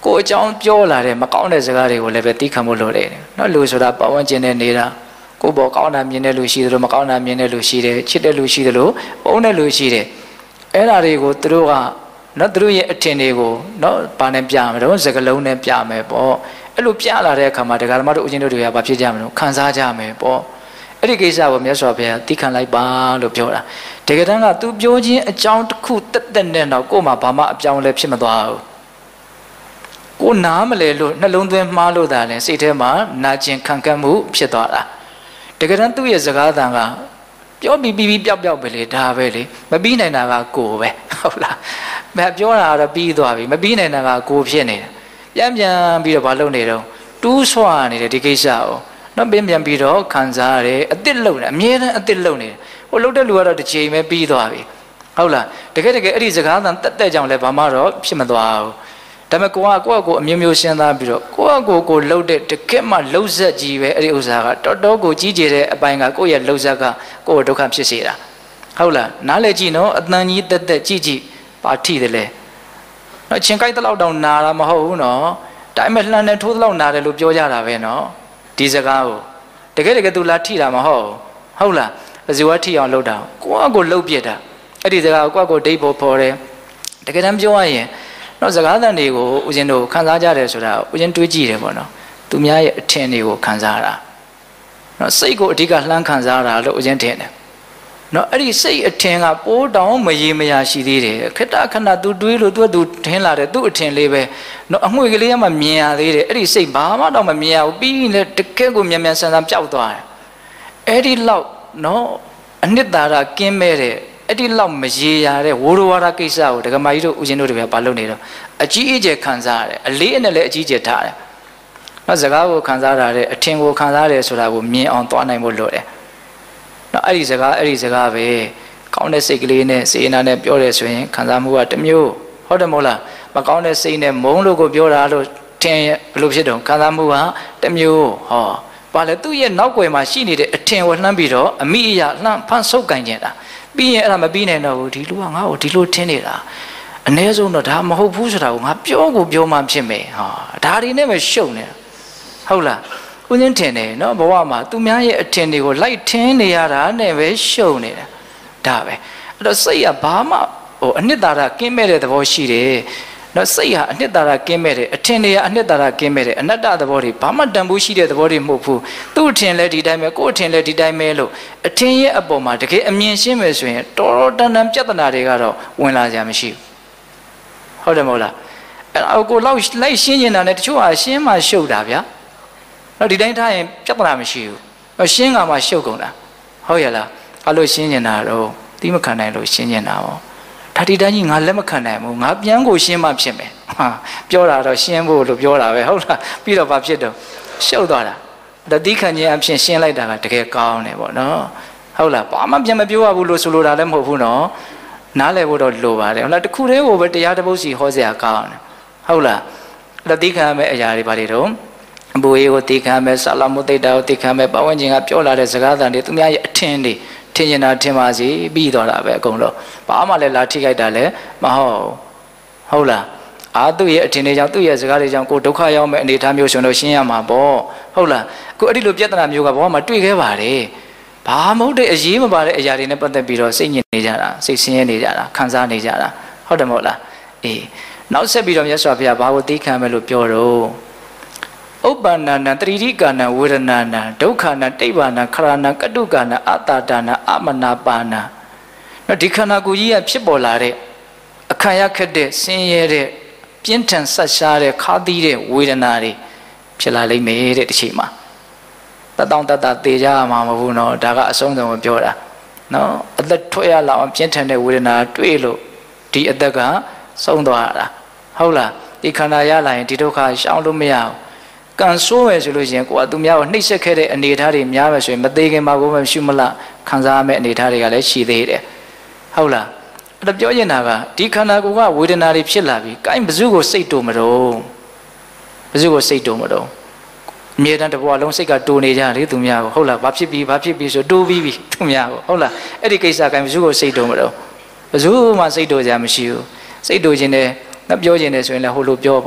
ကိုအကြောင်းပြောလာတယ်မကောင်းတဲ့စကားတွေကိုလည်းပဲသိခံဖို့လိုတယ်နော်လူဆိုတာပတ်ဝန်းကျင်နဲ့နေတာကိုဘောကောင်းတာမြင်တဲ့လူရှိသလိုမကောင်းတာမြင်တဲ့လူရှိတယ်ချစ်တဲ့လူရှိသလိုပုံတဲ့လူရှိတယ်အဲ့ဒါတွေကိုသူတို့ကနော်သူတို့ရဲ့အထင်တွေကိုနော်ဘာနဲ့ပြမယ်တော့စကလုံးနဲ့ပြမယ်ပေါ့အဲ့လိုပြလာတဲ့အခါမှာတရားဓမ္မတို့ဦးဇင်းတို့တွေကဘာဖြစ်ကြမလို့ခံစားကြမယ်ပေါ့အဲ့ဒီကိစ္စကိုမြတ်စွာဘုရားသိခံလိုက်ပါလို့ပြောတာတကယ်တမ်းကသူပြောခြင်းအကြောင်းတစ်ခုတက်တက်နဲ့တော့ကို့မှာဘာမှအပြောင်းလဲဖြစ်မသွားဘူးကိုနားမလဲလို့နှလုံးသွင်းမှားလို့သာလဲစိတ်ထဲမှာနာကျင်ခံကပ်မှုဖြစ်သွားတာတကယ်တမ်းသူ့ရဲ့စကားသံကပြောပြီးပျောက်ပဲလေဒါပဲလေမပြီးနိုင်တာကကိုပဲဟုတ်လားမပြောတာကတော့ပြီးသွားပြီမပြီးနိုင်တာကကိုဖြစ်နေတယ်ပြန်ပြီးတော့မလုပ်နေတော့တူးဆွာနေတယ်ဒီကိစ္စကိုနော်ပြန်ပြီးတော့ခံစားရတယ်အစ်စ်လုံနေအမြဲတမ်းအစ်စ်လုံနေတယ်ဟိုလှုပ်တဲ့လူကတော့တစ်ချိန်ပဲပြီးသွားပြီဟုတ်လားတကယ်အဲ့ဒီစကားသံတက်ကြောင်လဲဘာမှတော့ဖြစ်မသွားဘူးဒါပေမဲ့ကိုအမျိုးမျိုးရှင်းသားပြီးတော့ကိုလှုပ်တဲ့တကယ်မှလှုပ်ဆက်ကြီးပဲအဲ့ဒီဥစ္စာကတော်ကိုကြီးကျယ်တဲ့အပိုင်းကကိုရဲ့လှုပ်ဆက်ကကိုဒုက္ခဖြစ်စေတာဟုတ်လားနားလေကြည့်နော်အတန်ကြီးတက်ကြည့်ပါထိတယ်လေနော်ချင်းကိုက်တလောက်တောင်နာတာမဟုတ်ဘူးနော်ဒါပေမဲ့လှမ်းနဲ့ထိုးတလောက်နာတယ်လို့ပြောကြတာပဲနော်ဒီစကားကိုတကယ်သူလာထိတာမဟုတ်လားဘယ်သူကထိအောင်လှုပ်တာကိုလှုပ်ပြတာအဲ့ဒီစကားကိုဒိတ်ဖို့ဖော်တယ်တကယ်တမ်းပြောရရင်နော်စကားသံတွေကိုဦးဇင်းတို့ခံစားကြတယ်ဆိုတာဦးဇင်းတွေးကြည့်တယ်ပေါ့နော်သူများရဲ့အထင်တွေကိုခံစားတာနော်စိတ်ကိုအဓိကလှမ်းခံစားတာလို့ဦးဇင်းထင်တယ်နော်အဲ့ဒီစိတ်အထင်ကပိုးတောင်မရေမရာရှိသေးတယ်ခဏသူတွေးလို့သူထင်းလာတယ်သူ့အထင်လေးပဲနော်အငွေကလေးကမှမြင်ရသေးတယ်အဲ့ဒီစိတ်ဘာမှတော့မမြင်ရဘူးပြီးရင်လည်းတကယ်ကိုမြန်ဆန်ပျောက်သွားတယ်အဲ့ဒီလောက်နော်အနှစ်သာရကင်းမဲ့တဲ့အဲ့ဒီလောက်မရေရတဲ့ဝိုးဝါဒကိစ္စကိုဒကမာကြီးတို့ဦးဇင်းတို့တွေကဘာလုပ်နေတော့အကြီးအကျယ်ခံစားရတယ်အလေးအနက်လည်းအကြီးအကျယ်ထားတယ်နော်စကားကိုခံစားရတယ်အထင်ကိုခံစားရတယ်ဆိုတာကိုမြင်အောင်သွားနိုင်ဖို့လိုတယ်နော်အဲ့ဒီစကားပဲကောင်းတဲ့စိတ်ကလေးနဲ့စေနာနဲ့ပြောတယ်ဆိုရင်ခံစားမှုကတစ်မျိုးဟုတ်တယ်မဟုတ်လားမကောင်းတဲ့စိတ်နဲ့မုန်းလို့ကိုပြောတာလို့ထင်ဘယ်လိုဖြစ်တော့ခံစားမှုကတစ်မျိုးဟောဘာလဲသူ့ရဲ့နောက်ွယ်မှာရှိနေတဲ့အထင်ကိုလှမ်းပြီးတော့အမိအယလှမ်းဖန်ဆုပ်ကန်ကျင်တာပြီးရင်အဲ့ဒါမပြီးနိုင်တော့ဘူးဒီလူကငါ့ကိုဒီလိုထင်နေတာအ ਨੇ ဆုံးတော့ဒါမဟုတ်ဘူးဆိုတာကိုငါပြောမှဖြစ်မယ်ဟာဒါတွေနဲ့ပဲရှုပ်နေတာဟုတ်လားဦးဇင်းထင်တယ်နော်ဘဝမှာသူများရဲ့အထင်တွေကိုလိုက်ထင်းနေရတာနဲ့ပဲရှုပ်နေတာဒါပဲအဲ့တော့စိတ်ကဘာမှအနှစ်သာရကင်းမဲ့တဲ့သဘောရှိတယ်နော်စိတ်ဟာအနှစ်သာရကင်းမဲ့တယ်အထင်တွေကအနှစ်သာရကင်းမဲ့တယ်အနတ္တသဘောတွေဘာမှတန်ဖိုးရှိတဲ့သဘောတွေမဟုတ်ဘူးသူ့အထင်လည်းဒီတိုင်းပဲကိုယ့်အထင်လည်းဒီတိုင်းပဲလို့အထင်ရဲ့အပေါ်မှာတကယ်အမြင်ရှင်းမယ်ဆိုရင်တော်တန်ပြဿနာတွေကတော့ဝင်လာကြမရှိဘူးဟုတ်တယ်မဟုတ်လားအဲ့ကိုလောက်လိုက်ရှင်းနေတာနဲ့တချို့ဟာရှင်းမှရှုပ်တာဗျာနော်ဒီတိုင်းထားရင်ပြဿနာမရှိဘူးရှင်းကမှရှုပ်ကုန်တာဟုတ်ရလားအဲ့လိုရှင်းနေတာတော့တီးမခံနိုင်လို့ရှင်းနေတာပေါ့ဒါဒီတိုင်းကြီးငါလက်မခံနိုင်ဘူးငါပြန်ကိုရှင်းမှဖြစ်မယ်ဟာပြောတာတော့ရှင်းဖို့လို့ပြောတာပဲဟုတ်လားပြီးတော့ဘာဖြစ်တော့ရှုပ်သွားတာဒါတီးခံခြင်းအဖြစ်ရှင်းလိုက်တာကတကယ်ကောင်းတယ်ပေါ့နော်ဟုတ်လားဘာမှပြန်မပြောရဘူးလို့ဆိုလိုတာလည်းမဟုတ်ဘူးနော်နားလည်ဖို့တော့လိုပါတယ်ဟုတ်လားတခုတည်းကိုပဲတရားတစ်ပုဒ်စီဟောစရာကောင်းတယ်ဟုတ်လားဒါတီးခံရမယ့်အရာတွေဘာတွေတော့အဘူအေကိုတီးခံရမယ်ဆာလမုသိတ္တာကိုတီးခံရမယ်ပဝန်းကျင်ကပြောလာတဲ့စကားသံတွေသူများရဲ့အထင်တွေထင်နေတာထင်ပါစီပြီးသွားတာပဲအကုန်လုံးဘာမှလည်းလာထိခိုက်တာလည်းမဟုတ်လားသူ့ရဲ့အထင်တွေကြောင့်သူ့ရဲ့စကားတွေကြောင့်ကိုဒုက္ခရောက်မဲ့အနေအထားမျိုးဆိုတော့ရှင်းရမှာပေါ့ဟုတ်လားအခုအဲ့ဒီလိုပြဿနာမျိုးကဘောမှာတွေ့ခဲ့ပါတယ်ဘာမဟုတ်တဲ့အရေးမပါတဲ့အရာတွေနဲ့ပတ်သက်ပြီးတော့စိတ်ညစ်နေကြတာစိတ်ဆင်းရဲနေကြတာခံစားနေကြတာဟုတ်တယ်မဟုတ်လားအေးနောက်ဆက်ပြီးတော့မြတ်စွာဘုရားဘာကိုသိခံမယ်လို့ပြောတော့ဥပ္ပန္နနတရိတိကာနဝေဒနာနဒုက္ခနာတိဗ္ဗာနခရဏကတုကာနအတ္တဒါနအမနာပါနာနော်ဒီခန္ဓာကိုယ်ကြီးကဖြစ်ပေါ်လာတဲ့အခါရခက်တဲ့ဆင်းရဲတဲ့ပြင်းထန်ဆက်ရှားတဲ့ခါသီးတဲ့ဝေဒနာတွေဖြစ်လာလိမ့်မယ်တဲ့တစ်ချိန်မှာတတောင်တတသေကြမှာမဟုတ်ဘူးနော်ဒါကအဆုံးစုံကိုပြောတာနော်အသက်ထွက်ရလောက်အောင်ပြင်းထန်တဲ့ဝေဒနာတွေ့လို့ဒီအသက်ကဆုံးသွားတာဟုတ်လားဒီခန္ဓာရလာရင်ဒီဒုက္ခရှောင်လို့မရဘူးကန်ဆိုးမယ်ဆိုလို့ရှိရင်ကိုယ်ကသူများကိုနှိပ်စက်ခဲ့တဲ့အနေအထားတွေများမယ်ဆိုရင်မသေးခင်မှာကိုယ်မှရှုမလားခံစားရမယ့်အနေအထားတွေကလည်းရှိသေးတယ်ဟုတ်လားအဲ့ဒါပြောရင်တာကဒီခန္ဓာကိုယ်ကဝေဒနာတွေဖြစ်လာပြီ။ကိုင်းဘယ်သူကိုစိတ်တူမတော့ဘယ်သူကိုစိတ်တူမတော့အမြဲတမ်းတစ်ဘဝလုံးစိတ်ကတူနေကြလေသူများကိုဟုတ်လားဘာဖြစ်ပြီးဆိုတူပြီးပြီသူများကိုဟုတ်လားအဲ့ဒီကိစ္စကိုင်းဘယ်သူကိုစိတ်တူမတော့ဘယ်သူမှစိတ်တူကြမရှိဘူးစိတ်တူခြင်းနဲ့ပြောခြင်းနဲ့ဆိုရင်လည်းဟိုလိုပြောပေါ့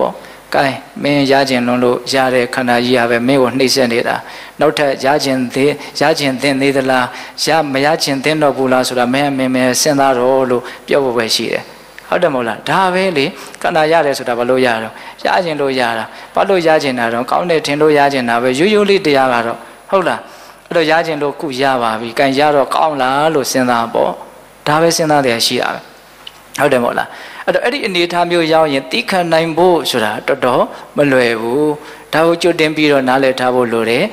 cái mình giá tiền luôn luôn giá để khả năng gì à về mấy con này xem đi đã nó thay giá tiền đi là giá mấy giá tiền nó bù la số là mình xem ra rồi luôn biểu bộ về gì đấy ở đây một là đa về đi khả năng giá để số là bao lâu giá rồi giá tiền lâu giá là bao lâu giá tiền nào rồi có này tiền lâu giá tiền nào về yếu đi thì giá rồi không là ở đây giá tiền lâu cụ giá vào vì cái giá rồi cao là luôn xem ra bộ đa về xem ra thì gì à ở đây một là ở đây anh tham gia giao những tí khăn này bố số là đó mà lười bố thao cho đem bì rồi nãy thao bố lười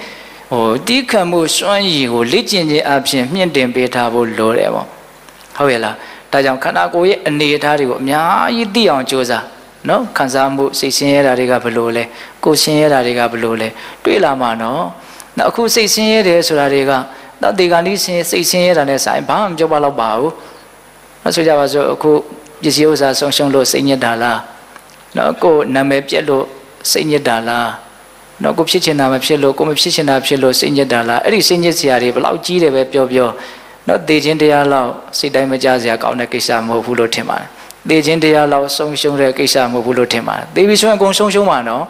tí khăn bố xoay gì của lý chính gì áp dụng miễn đem bì thao bố lười mà không phải là ta chẳng khả năng coi anh thao thì cũng nhá ít điအောင်cho ra nó khán giả bố xây sinh ra đi gặp lười lệ cô sinh ra đi gặp lười lệ tuy là mà nó khu xây sinh ra số là đi gặp nó đi gặp đi xây sinh ra này sai bám cho bao lâu bảo nó suy ra vào rồi khu chỉ siêu ra song lộ sinh nhật đà la nó cô nằm ép chết lộ sinh nhật đà la nó cũng biết chuyện nào mà biết lộ cũng biết chuyện nào biết lộ sinh nhật đà la ấy sinh nhật gì à đi bao chi để về biểu nó đi trên đây lao sinh đại mà cha già cậu này cái sao mà phụ lộ thêm mà đi trên đây lao song rồi cái sao mà phụ lộ thêm mà đi vì sao cũng song mà nó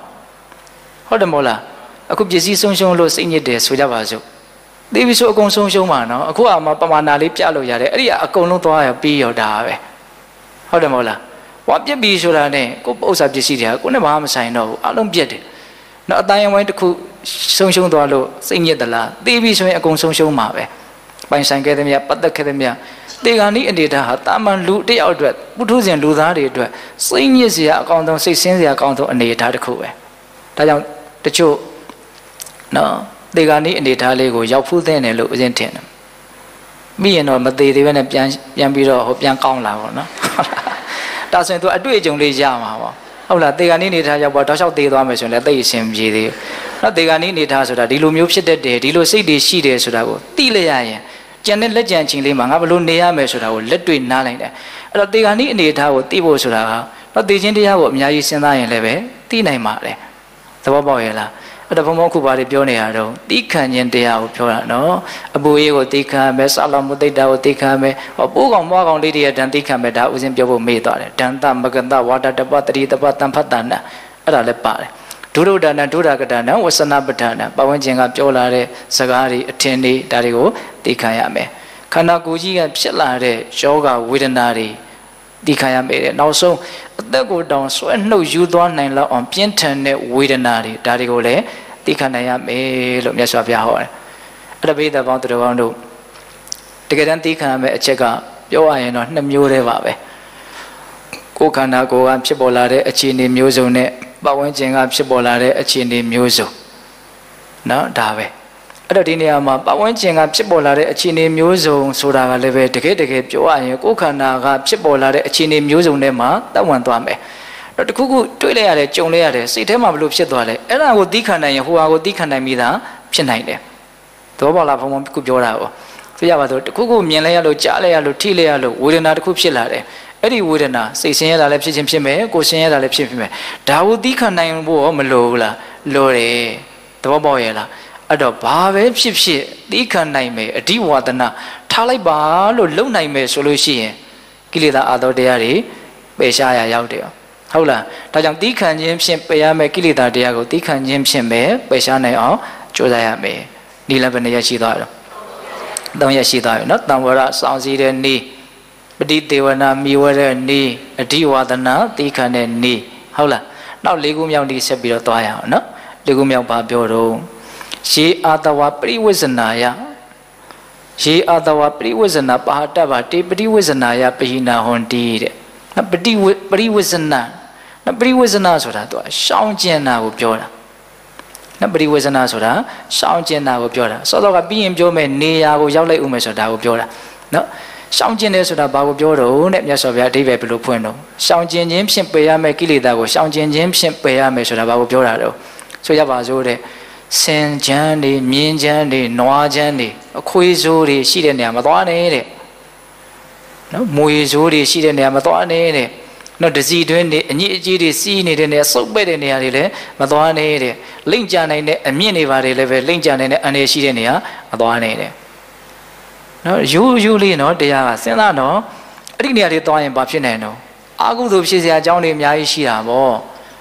hết được một là cũng chỉ song lộ sinh nhật để suy ra vào rồi đi vì sao cũng song mà nó cũng à mà bao nào lấy trả lộ ra đấy ấy cũng lúc đó bị ở đà vậyဟုတ်တယ်မဟုတ်လားဝါပြက်ပြီးဆိုတာ ਨੇ ကိုဥစ္စာပစ္စည်းတွေကကိုနဲ့ဘာမှမဆိုင်တော့ဘူးအလုံးပြက်တယ်နော်အတိုင်းအဝိုင်းတစ်ခုဆုံးရှုံးသွားလို့စိတ်ညစ်သလားသိပြီးဆိုရင်အကုန်ဆုံးရှုံးမှာပဲပိုင်ဆိုင်ခဲ့တဲ့မြတ်ပတ်သက်ခဲ့တဲ့မြတ်တေဂာနိအနေထားဟာတာမန်လူတယောက်အတွက်ပုထုဇဉ်လူသားတွေအတွက်စိတ်ညစ်စရာအကောင်းဆုံးစိတ်ဆင်းစရာအကောင်းဆုံးအနေထားတစ်ခုပဲဒါကြောင့်တချို့နော်တေဂာနိအနေထားလေးကိုရောက်ဖူးတဲ့တယ်လို့အရင်ထင်တယ်ပြီးရင်တော့မသေးသေးပဲနဲ့ပြန်ပြီးတော့ဟိုပြန်ကောင်းလာပေါ့နော်ဒါဆိုရင်သူအတွေ့အကြုံလေးရမှာပေါ့ဟုတ်လားတေဂာနိနေထားရောက်ပေါ့တောက်လျှောက်သေးသွားမယ်ဆိုရင်လည်းသိအဆင်ပြေသေးနော်တေဂာနိနေထားဆိုတာဒီလိုမျိုးဖြစ်တတ်တယ်ဒီလိုစိတ်တွေရှိတယ်ဆိုတာကိုသိလိုက်ရရင်ကြံတဲ့လက်ကြံချင်းလေးမှာငါဘလို့နေရမယ်ဆိုတာကိုလက်တွေ့နားလိုက်တယ်အဲ့တော့တေဂာနိအနေထားကိုသိဖို့ဆိုတာကတော့သိချင်းတရားကိုအများကြီးစဉ်းစားရင်လည်းပဲသိနိုင်ပါလေသဘောပေါက်ရဲ့လားအဲ့တော့ဘုံဘုံခုပါတွေပြောနေရတော့တိခံခြင်းတရားကိုပြောတာနော်အပူရေးကိုတိခံမယ်ဆလာမုသိတာကိုတိခံမယ်ဟောပိုးကောင်မွားကောင်လေးတွေရတန်တိခံမယ်ဒါဥစဉ်ပြောဖို့မေ့သွားတယ်ဒန္တမကန္တဝါဒတပတတိတပတံဖတ်တနာအဲ့ဒါလည်းပါတယ်ဒုရဒနာဒုရကတနာဝဆနာပဋ္ဌာနာပဝန်းကျင်ကပြောလာတဲ့စကားတွေအထင်တွေဒါတွေကိုတိခံရမယ်ခန္ဓာကိုယ်ကြီးကဖြစ်လာတဲ့ယောဂဝေဒနာတွေတိခံရမယ်တဲ့နောက်ဆုံးအသက်ကိုတောင်ဆွဲနှုတ်ယူသွားနိုင်လောက်အောင်ပြင်းထန်တဲ့ဝေဒနာတွေဒါတွေကိုလည်းတိခဏနိုင်ရမယ်လို့မြတ်စွာဘုရားဟောတယ်အဲ့ဒါဘိဓါပေါင်းသူတော်ကောင်းတို့တကယ်တမ်းတိခဏရမယ်အချက်ကပြောရရင်တော့နှစ်မျိုးတည်းပါပဲကိုယ်ခန္ဓာကိုယ်ကဖြစ်ပေါ်လာတဲ့အခြေအနေမျိုးစုံနဲ့ပတ်ဝန်းကျင်ကဖြစ်ပေါ်လာတဲ့အခြေအနေမျိုးစုံနော်ဒါပဲအဲ့တော့ဒီနေရာမှာပတ်ဝန်းကျင်ကဖြစ်ပေါ်လာတဲ့အခြေအနေမျိုးစုံဆိုတာကလည်းပဲတကယ်ပြောရရင်ကိုယ်ခန္ဓာကဖြစ်ပေါ်လာတဲ့အခြေအနေမျိုးစုံတွေမှာတတ်ဝင်သွားမယ်တော့တခုခုတွေးလိုက်ရတယ်ကြုံလိုက်ရတယ်စိတ်ထဲမှာဘလို့ဖြစ်သွားလဲအဲ့ဒါကိုသိခံနိုင်ရင်ဟိုဟာကိုသိခံနိုင်ပြီးသားဖြစ်နိုင်တယ်သဘောပေါက်လားဘုံဘုံခုပြောတာပေါ့သိရပါတော့တခုခုမြင်လိုက်ရလို့ကြားလိုက်ရလို့ထိလိုက်ရလို့ဝေဒနာတစ်ခုဖြစ်လာတယ်အဲ့ဒီဝေဒနာစိတ်ဆင်းရဲတာလည်းဖြစ်ခြင်းဖြစ်မယ်ကိုယ်ဆင်းရဲတာလည်းဖြစ်မယ်ဒါကိုသိခံနိုင်ဖို့ရောမလိုဘူးလားလိုတယ်သဘောပေါက်ရဲ့လားအဲ့တော့ဘာပဲဖြစ်ဖြစ်သိခံနိုင်မယ်အဓိဝါဒနာထားလိုက်ပါလို့လုံနိုင်မယ်ဆိုလို့ရှိရင်ကိလေသာအာသောတရားတွေပယ်ရှားရရောက်တယ်ဟုတ်လားဒါကြောင့်တိခံခြင်းဖြင့်ပယ်ရမယ်ကိလေသာတရားကိုတိခံခြင်းဖြင့်ပဲပယ်ရှားနိုင်အောင်ကြိုးစားရမယ်ဒီလည်းဘယ်နှရက်ရှိသွားရော၃ရက်ရှိသွားပြီနော်တံဝရစောင့်စည်းတဲ့နေ့ပฏิဒေဝနာမိဝတဲ့နေ့အဓိဝါဒနာတိခံတဲ့နေ့ဟုတ်လားနောက်၄ခုမြောက်နေ့ဆက်ပြီးတော့သွားရအောင်နော်၄ခုမြောက်ပါပြောတော့ရေအာတဝပရိဝိဇ္ဇနာယရေအာတဝပရိဝိဇ္ဇနာပါဟတဗ္ဗတေပရိဝိဇ္ဇနာယပဟိနာဟွန်တိတဲ့ပရိဝိဇ္ဇနာပရိဝိဇ္ဇနာဆိုတာသူကရှောင်းကျင်တာကိုပြောတာနော်ပရိဝိဇ္ဇနာဆိုတာရှောင်းကျင်တာကိုပြောတာစောစောကပြီးရင်ပြောမယ်နေရာကိုရောက်လိုက်ဦးမယ်ဆိုတာကိုပြောတာနော်ရှောင်းကျင်တယ်ဆိုတာဘာကိုပြောတော့တဲ့မြတ်စွာဘုရားအဓိပ္ပာယ်ဘယ်လိုဖွင့်တော့ရှောင်းကျင်ခြင်းဖြင့်ပယ်ရမယ်ကိလေသာကိုရှောင်းကျင်ခြင်းဖြင့်ပယ်ရမယ်ဆိုတာဘာကိုပြောတာတော့ဆိုရပါစို့တဲ့စင်ချမ်းတွေမြင်းချမ်းတွေနွားချမ်းတွေအခွေးဆိုးတွေရှိတဲ့နေရာမသွားနဲ့တဲ့နော်မွေဆိုးတွေရှိတဲ့နေရာမသွားနဲ့တဲ့နော်တစီတွင်းနေအညစ်အကြေးတွေစီးနေတဲ့နေရာစုပ်ပဲ့တဲ့နေရာတွေလည်းမသွားနဲ့တဲ့လိမ့်ကြနိုင်တဲ့အမြင့်တွေပါတယ်လည်းပဲလိမ့်ကြနိုင်တဲ့အန္တရာယ်ရှိတဲ့နေရာမသွားနဲ့တဲ့နော်ယူလေးနော်တရားကစဉ်းစားနော်အဲ့ဒီနေရာတွေသွားရင်ဘာဖြစ်နိုင်တော့အာဟုသူဖြစ်စရာအကြောင်းတွေအများကြီးရှိတာပေါ့ဟ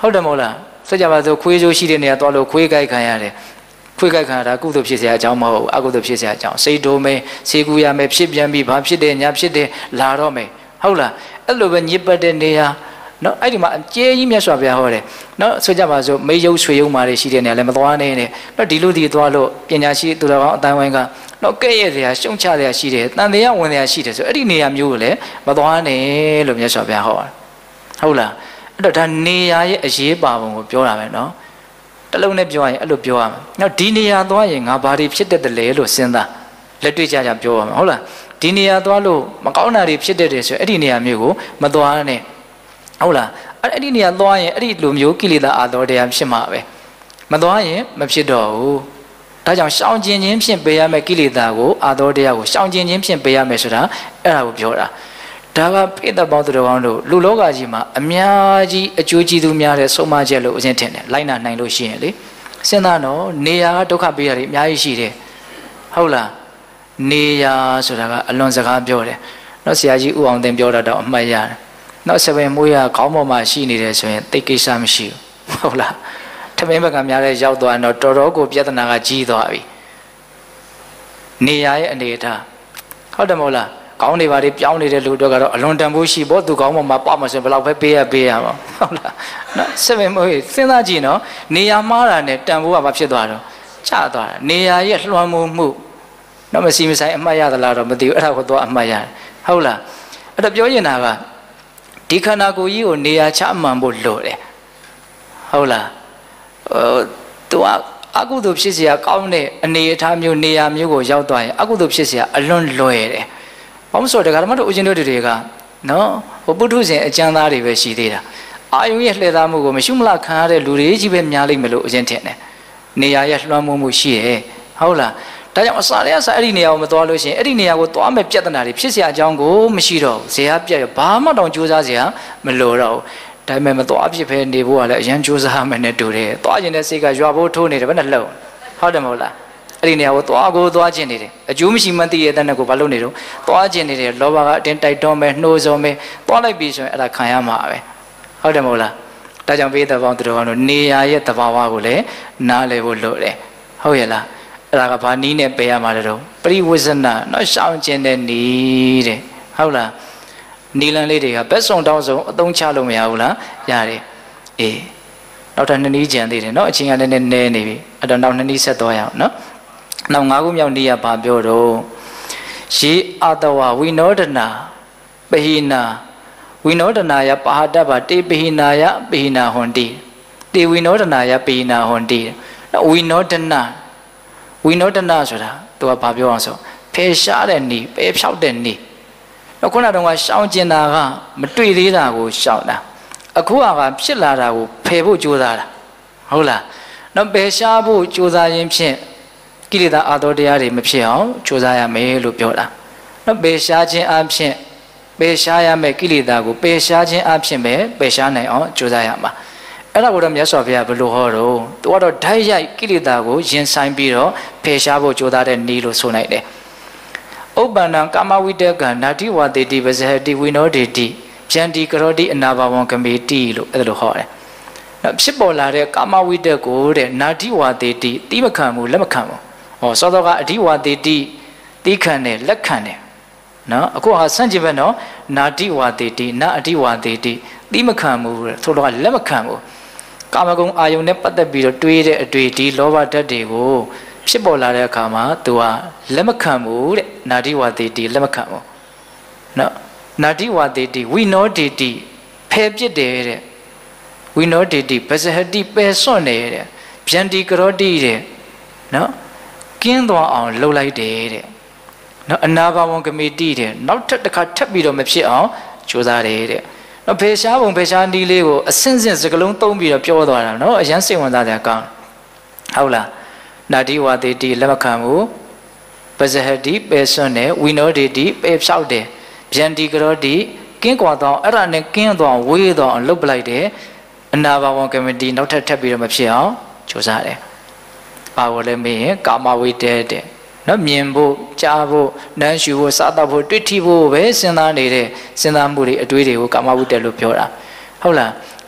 ဟုတ်တယ်မဟုတ်လားဆိုကြပါစို့ခွေးကျိုးရှိတဲ့နေရာသွားလို့ခွေးကြိုက်ခံရတယ်ခွေးကြိုက်ခံရတာကုသိုလ်ဖြစ်เสียအကြောင်းမဟုတ်ဘူးအကုသိုလ်ဖြစ်เสียအကြောင်းစိတ်တိုးမယ်စေကူရမယ်ဖြစ်ပြန်ပြီးဘာဖြစ်တယ်ညာဖြစ်တယ်လာတော့မယ်ဟုတ်လားအဲ့လိုပဲညစ်ပတ်တဲ့နေရာနော်အဲ့ဒီမှာအကျဲကြီးမြတ်စွာဘုရားဟောတယ်နော်ဆိုကြပါစို့မေယုတ်ဆွေယုံမာတွေရှိတဲ့နေရာလည်းမသွားနဲ့နော်ဒီလိုဒီသွားလို့ပညာရှိသူတော်ကောင်းအတိုင်းဝိုင်းကနော်ကဲ့ရဲ့စရာရှုံချစရာရှိတယ်တန်တရားဝင်စရာရှိတယ်ဆိုအဲ့ဒီနေရာမျိုးကိုလည်းမသွားနဲ့လို့မြတ်စွာဘုရားဟောတာဟုတ်လားအဲ့တော့ဒါနေရာရဲ့အရေးပါပုံကိုပြောတာပဲနော်တလုံးနဲ့ပြောရင်အဲ့လိုပြောရမယ်နော်ဒီနေရာသွားရင်ငါဘာတွေဖြစ်တတ်တယ်လဲလို့စဉ်းစားလက်တွေ့ကြကြပြောရမယ်ဟုတ်လားဒီနေရာသွားလို့မကောင်းတာတွေဖြစ်တတ်တယ်ဆိုအဲ့ဒီနေရာမျိုးကိုမသွားနဲ့ဟုတ်လားအဲ့ဒီနေရာသွားရင်အဲ့ဒီလိုမျိုးကိလေသာအာသောတရားဖြစ်မှာပဲမသွားရင်မဖြစ်တော့ဘူးဒါကြောင့်ရှောင်ကျင်ခြင်းဖြင့်ပေးရမယ့်ကိလေသာကိုအာသောတရားကိုရှောင်ကျင်ခြင်းဖြင့်ပေးရမယ်ဆိုတာအဲ့ဒါကိုပြောတာဒါကပိဋကပေါင်းသူတော်ကောင်းတို့လူလောကကြီးမှာအများကြီးအကျိုးကျေးဇူးများတဲ့ဆုံးမချက်လို့အရင်ထင်တယ်လိုက်နာနိုင်လို့ရှိရင်လေစဉ်းစားတော့နေရာဒုက္ခပေးရတယ်အများကြီးရှိတယ်ဟုတ်လားနေရာဆိုတာကအလွန်စကားပြောတယ်နော်ဆရာကြီးဦးအောင်သိန်းပြောတာတော့အမှတ်ရတယ်နောက်ဆပင်မွေးရခေါင်းပေါ်မှာရှိနေတယ်ဆိုရင်သိကိစ္စမရှိဘူးဟုတ်လားထမင်းဘက်ကများတဲ့ရောက်သွားတော့တော်တော်ကိုပြဿနာကကြီးသွားပြီနေရာရဲ့အနေအထားဟုတ်တယ်မဟုတ်လားကောင်းနေပါလေပြောင်းနေတဲ့လူတွေကတော့အလွန်တန်ဖိုးရှိဖို့သူကောင်းပေါ်မှာပေါ့မဆိုဘယ်လောက်ပဲပေးရပါဟုတ်လားနော်ဆပင်မွေးစဉ်းစားကြည့်နော်နေရာမှားတာနဲ့တန်ဖိုးကဘာဖြစ်သွားတော့ချသွားတာနေရာရဲ့လွှမ်းမိုးမှုနော်မရှိမဆိုင်အမှတ်ရသလားတော့မသိဘူးအဲ့ဒါကိုတော့အမှတ်ရတယ်ဟုတ်လားအဲ့တော့ပြောရင်တာကဒီခန္ဓာကိုယ်ကြီးကိုနေရာချမှန်ဖို့လိုတယ်ဟုတ်လားသူကအကုသိုလ်ဖြစ်เสียကောင်းတဲ့အနေအထားမျိုးနေရာမျိုးကိုရောက်သွားရင်အကုသိုလ်ဖြစ်เสียအလွန်လွယ်တယ်ဘာလို့ဆိုတော့ဓမ္မတို့ဦးဇင်းတို့တွေကနော်ဟိုပုထုဇဉ်အကျမ်းသားတွေပဲရှိသေးတာအာယုံရဲ့လှည့်သားမှုကိုမရှုမလခံရတဲ့လူတွေကြီးပဲများလိမ့်မယ်လို့အရင်ထင်တယ်နေရာရဲ့လွှမ်းမိုးမှုရှိရဲ့ဟုတ်လားဒါကြောင့်အစားရအစားအဲ့ဒီနေရာကိုမသွားလို့ရှိရင်အဲ့ဒီနေရာကိုသွားမဲ့ပြဿနာတွေဖြစ်เสียအကြောင်းကိုမရှိတော့ဘူးဇေယျပြတ်ရဘာမှတောင်ကြိုးစားเสียမလိုတော့ဘူးဒါပေမဲ့မသွားဖြစ်ပဲနေဖို့ကလည်းအရင်ကြိုးစားမယ်နဲ့တူတယ်သွားခြင်းတဲ့စိတ်ကရွာဖို့ထိုးနေတယ်ဘယ်နဲ့လှုပ်ဟုတ်တယ်မဟုတ်လားအဲ့ဒီနေရာကိုသွားခြင်းနေတယ်အကျိုးမရှိမှသိရတဲ့နဲ့ကိုဘာလုပ်နေတော့သွားခြင်းနေတယ်လောဘကအတင်းတိုက်တွန်းမယ်နှိုးဆော်မယ်သွားလိုက်ပြီဆိုရင်အဲ့ဒါခံရမှာပဲဟုတ်တယ်မဟုတ်လားဒါကြောင့်ပေးတဲ့ပေါင်းသူတော်ကောင်းတို့နေရာရဲ့သဘာဝကိုလည်းနားလည်ဖို့လိုတယ်ဟုတ်ရဲ့လားအဲ့ဒါကဘာနည်းနဲ့ပယ်ရမှာလဲတော့ပရိဝိဇ္ဇနာနော်ရှောင်ကျင်တဲ့နည်းတဲ့ဟုတ်လားနီလန်လေးတွေကဘက်စုံတောင်းစုံအသုံးချလို့မရဘူးလားရတယ်အေးနောက်ထပ်2နည်းကြံသေးတယ်နော်အချိန်ကလည်းနည်းနေပြီအဲ့တော့နောက်2နည်းဆက်သွားရအောင်နော်နောက်5ခုမြောက်နည်းကဘာပြောတော့ရေအတဝဝိနောဒနာပဟိနာဝိနောဒနာယပါဟတဗ္ဗတေပဟိနာယပဟိနာဟွန်တိတေဝိနောဒနာယပဟိနာဟွန်တိဝိနောဒနာဆိုတာသူကဘာပြောအောင်ဆိုဖယ်ရှားတဲ့နည်းပဲဖြောက်တဲ့နည်းတော့ခုနကတော့ရှောင်ကျင်တာကမတွေ့သေးတာကိုရှောင်တာအခုကဖြစ်လာတာကိုဖယ်ဖို့ကြိုးစားတာဟုတ်လားတော့ပယ်ရှားဖို့ကြိုးစားခြင်းဖြင့်ကိလေသာအာသောတရားတွေမဖြစ်အောင်ကြိုးစားရမယ်လို့ပြောတာတော့ပယ်ရှားခြင်းအပြင်ပယ်ရှားရမယ်ကိလေသာကိုပယ်ရှားခြင်းအပြင်ပဲပယ်ရှားနိုင်အောင်ကြိုးစားရမှာအဲ့ဒါကိုတော့မြတ်စွာဘုရားဘယ်လိုဟောတော့သူကတော့ဓာတ်ရိုက်ကိလေသာကိုရင်ဆိုင်ပြီးတော့ဖယ်ရှားဖို့ကြိုးစားတဲ့နည်းလို့ဆိုနိုင်တယ်ဥပ္ပန္နကာမဝိတကနာတိဝတေတိပဇဟတိဝိနောဒေတိဗျန္တိကရောတိအနာဘဝံကမေတိလို့အဲ့လိုဟောတယ်။ဖြစ်ပေါ်လာတဲ့ကာမဝိတကိုတဲ့နာတိဝတေတိတိမခံဘူးလက်မခံဘူး။ဟောစောတော့ကအဓိဝတေတိတိခံတယ်လက်ခံတယ်။နော်အခုဟာစန့်ကျင်ဘက်နော်နာတိဝတေတိနာအဓိဝတေတိတိမခံဘူးဆိုတော့လက်မခံဘူး။ကာမဂုဏ်အာယုန်နဲ့ပတ်သက်ပြီးတော့တွေးတဲ့အတွေ့ဒီလောဘဓာတ်တွေကိုဖြစ်ပေါ်လာတဲ့အခါမှာသူကလက်မခံဘူးတဲ့နာတိဝတေတိလက်မခံဘူးနော်နာတိဝတေတိဝိနောဒေတိဖယ်ပြစ်တယ်တဲ့ဝိနောဒေတိပဇဟတိပယ်စွန့်တယ်တဲ့ဗျန္တိကရောတိတဲ့နော်ကင်းသွားအောင်လှုပ်လိုက်တယ်တဲ့နော်အနာဘဝံကမေတိတဲ့နောက်ထပ်တစ်ခါထပ်ပြီးတော့မဖြစ်အောင်ကြိုးစားတယ်တဲ့နော်ဖေရှားပုံဖေရှားနီးလေးကိုအစင်းစင်းစကလုံးသုံးပြီးတော့ပြောသွားတာနော်အရန်စိတ်ဝင်စားတယ်ကောင်းဟုတ်လားနာတိဝတေတိလက်မခံဘူးပဇဟတိပယ်စွန့်တယ်ဝိနောဒေတိပယ်ဖြောက်တယ်ဗျန္တိကရောတိကင်းကွာတော့အဲ့ဒါနဲ့ကင်းသွားဝေးတော့လှုပ်ပလိုက်တယ်အနာဘဝံကမတီနောက်ထပ်ထပ်ပြီးတော့မဖြစ်အောင်ကြိုးစားတယ်ဘာလို့လဲမေးရင်ကာမဝိတ္တတဲ့နော်မြင်ဖို့ကြားဖို့နမ်းရှူဖို့စားတော့ဖို့တွေ့ထိဖို့ပဲစဉ်းစားနေတဲ့စဉ်းစားမှုတွေအတွေးတွေကိုကာမဝိတ္တလို့ပြောတာဟုတ်လား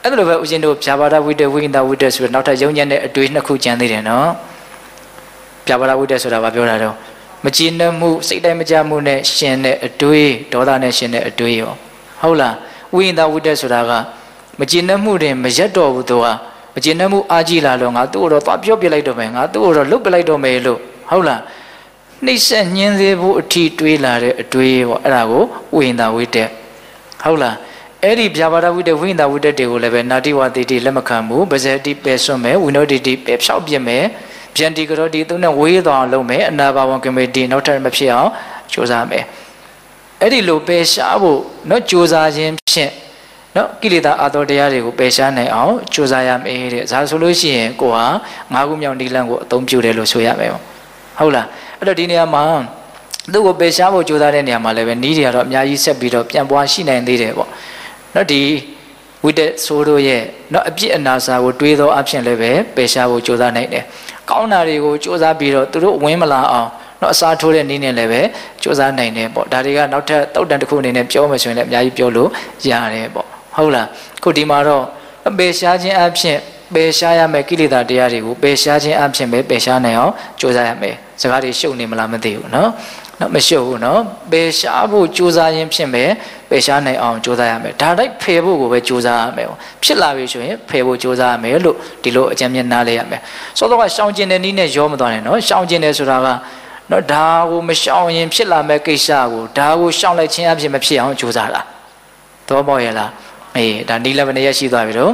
အဲ့လိုပဲဦးဇင်းတို့ဖြာပါဒဝိတ္တဝိညာဝိတ္တဆိုတော့နောက်ထပ်ယုံညံ့တဲ့အတွေ့နှစ်ခုကျန်သေးတယ်နော်ဖြာပါဒဝိတ္တဆိုတာဘာပြောတာတော့မကြည်နပ်မှုစိတ်တိုင်းမကြမှုနဲ့ရှင်တဲ့အတွေ့ဒေါသနဲ့ရှင်တဲ့အတွေ့ရောဟုတ်လားဝိညာဝိတ္တဆိုတာကမကြည်နပ်မှုတွေမရက်တော့ဘူးသူကမကြည်နပ်မှုအာကြီးလာတော့ငါသူ့ကိုတော့သွားပြောပြလိုက်တော့မယ်ငါသူ့ကိုတော့လုတ်ပြလိုက်တော့မယ်လို့ဟုတ်လားနှိမ့်ဆက်ညှင်းသေးဖို့အထီးတွေးလာတဲ့အတွေ့ပေါ့အဲ့ဒါကိုဝိညာဝိတ္တဟုတ်လားအဲ့ဒီဗျာပါဒဝိတ္တဝိညာဝိတ္တတွေကိုလည်းပဲနာတိဝတိတိလက်မခံဘူးပါဇတိပယ်စွန့်မယ်ဝိနောတိတိပယ်ဖြောက်ပြစ်မယ်ဗျံတိကရောတိသူနဲ့ဝေးသွားအောင်လုပ်မယ်အနာဘာဝကမေတိနောက်ထပ်မဖြစ်အောင်ကြိုးစားမယ်အဲ့ဒီလိုပယ်ရှားဖို့နော်ကြိုးစားခြင်းဖြင့်နော်ကိလေသာအာသောတရားတွေကိုပယ်ရှားနိုင်အောင်ကြိုးစားရမယ်တဲ့ဒါဆိုလို့ရှိရင်ကိုဟာ၅ခုမြောက်နိလန့်ကိုအသုံးပြုတယ်လို့ဆိုရမယ်ဟုတ်လားအဲ့တော့ဒီနေရာမှာသူ့ကိုပယ်ရှားဖို့ကြိုးစားတဲ့နေရာမှာလည်းပဲနီးတွေကတော့အများကြီးဆက်ပြီးတော့ပြန်ပွားရှိနိုင်သေးတယ်ပေါ့နော်ဒီဝိတ္တဆိုးတို့ရဲ့နော်အပြစ်အနာစာကိုတွေးသောအဖြစ်လည်းပဲပယ်ရှားဖို့ကြိုးစားနိုင်တယ်ကောင်းတာတွေကိုကြိုးစားပြီးတော့သူတို့ဝင်မလာအောင်နော်အစားထိုးတဲ့နည်းနဲ့လည်းပဲကြိုးစားနိုင်တယ်ပေါ့ဒါတွေကနောက်ထပ်တောက်တန်တစ်ခုအနေနဲ့ပြောမယ်ဆိုရင်လည်းအများကြီးပြောလို့ရတယ်ပေါ့ဟုတ်လားခုဒီမှာတော့ပယ်ရှားခြင်းအဖြစ်ပယ်ရှားရမယ်ကိလေသာတရားတွေကိုပယ်ရှားခြင်းအဖြစ်ပဲပယ်ရှားနိုင်အောင်ကြိုးစားရမယ်စကားတွေရှုပ်နေမလားမသိဘူးနော်မရှုပ်ဘူးနော်ပယ်ရှားဖို့ကြိုးစားခြင်းဖြင့်ပဲပယ်ရှားနိုင်အောင်ကြိုးစားရမယ်ဒါတိုက်ဖယ်ဖို့ကိုပဲကြိုးစားရမယ်ဖြစ်လာပြီဆိုရင်ဖယ်ဖို့ကြိုးစားရမယ်လို့ဒီလိုအကြံဉာဏ်နားလဲရမယ်စောတော့ကရှောင်ကျင်တဲ့နည်းနဲ့ရောမသွားနဲ့နော်ရှောင်ကျင်တယ်ဆိုတာကနော်ဒါကိုမရှောင်ရင်ဖြစ်လာမဲ့ကိစ္စကိုဒါကိုရှောင်လိုက်ခြင်းအဖြစ်မဖြစ်အောင်ကြိုးစားတာသဘောပေါက်ရဲ့လားအေးဒါနီလဘယ်နှရက်ရှိသွားပြီတော့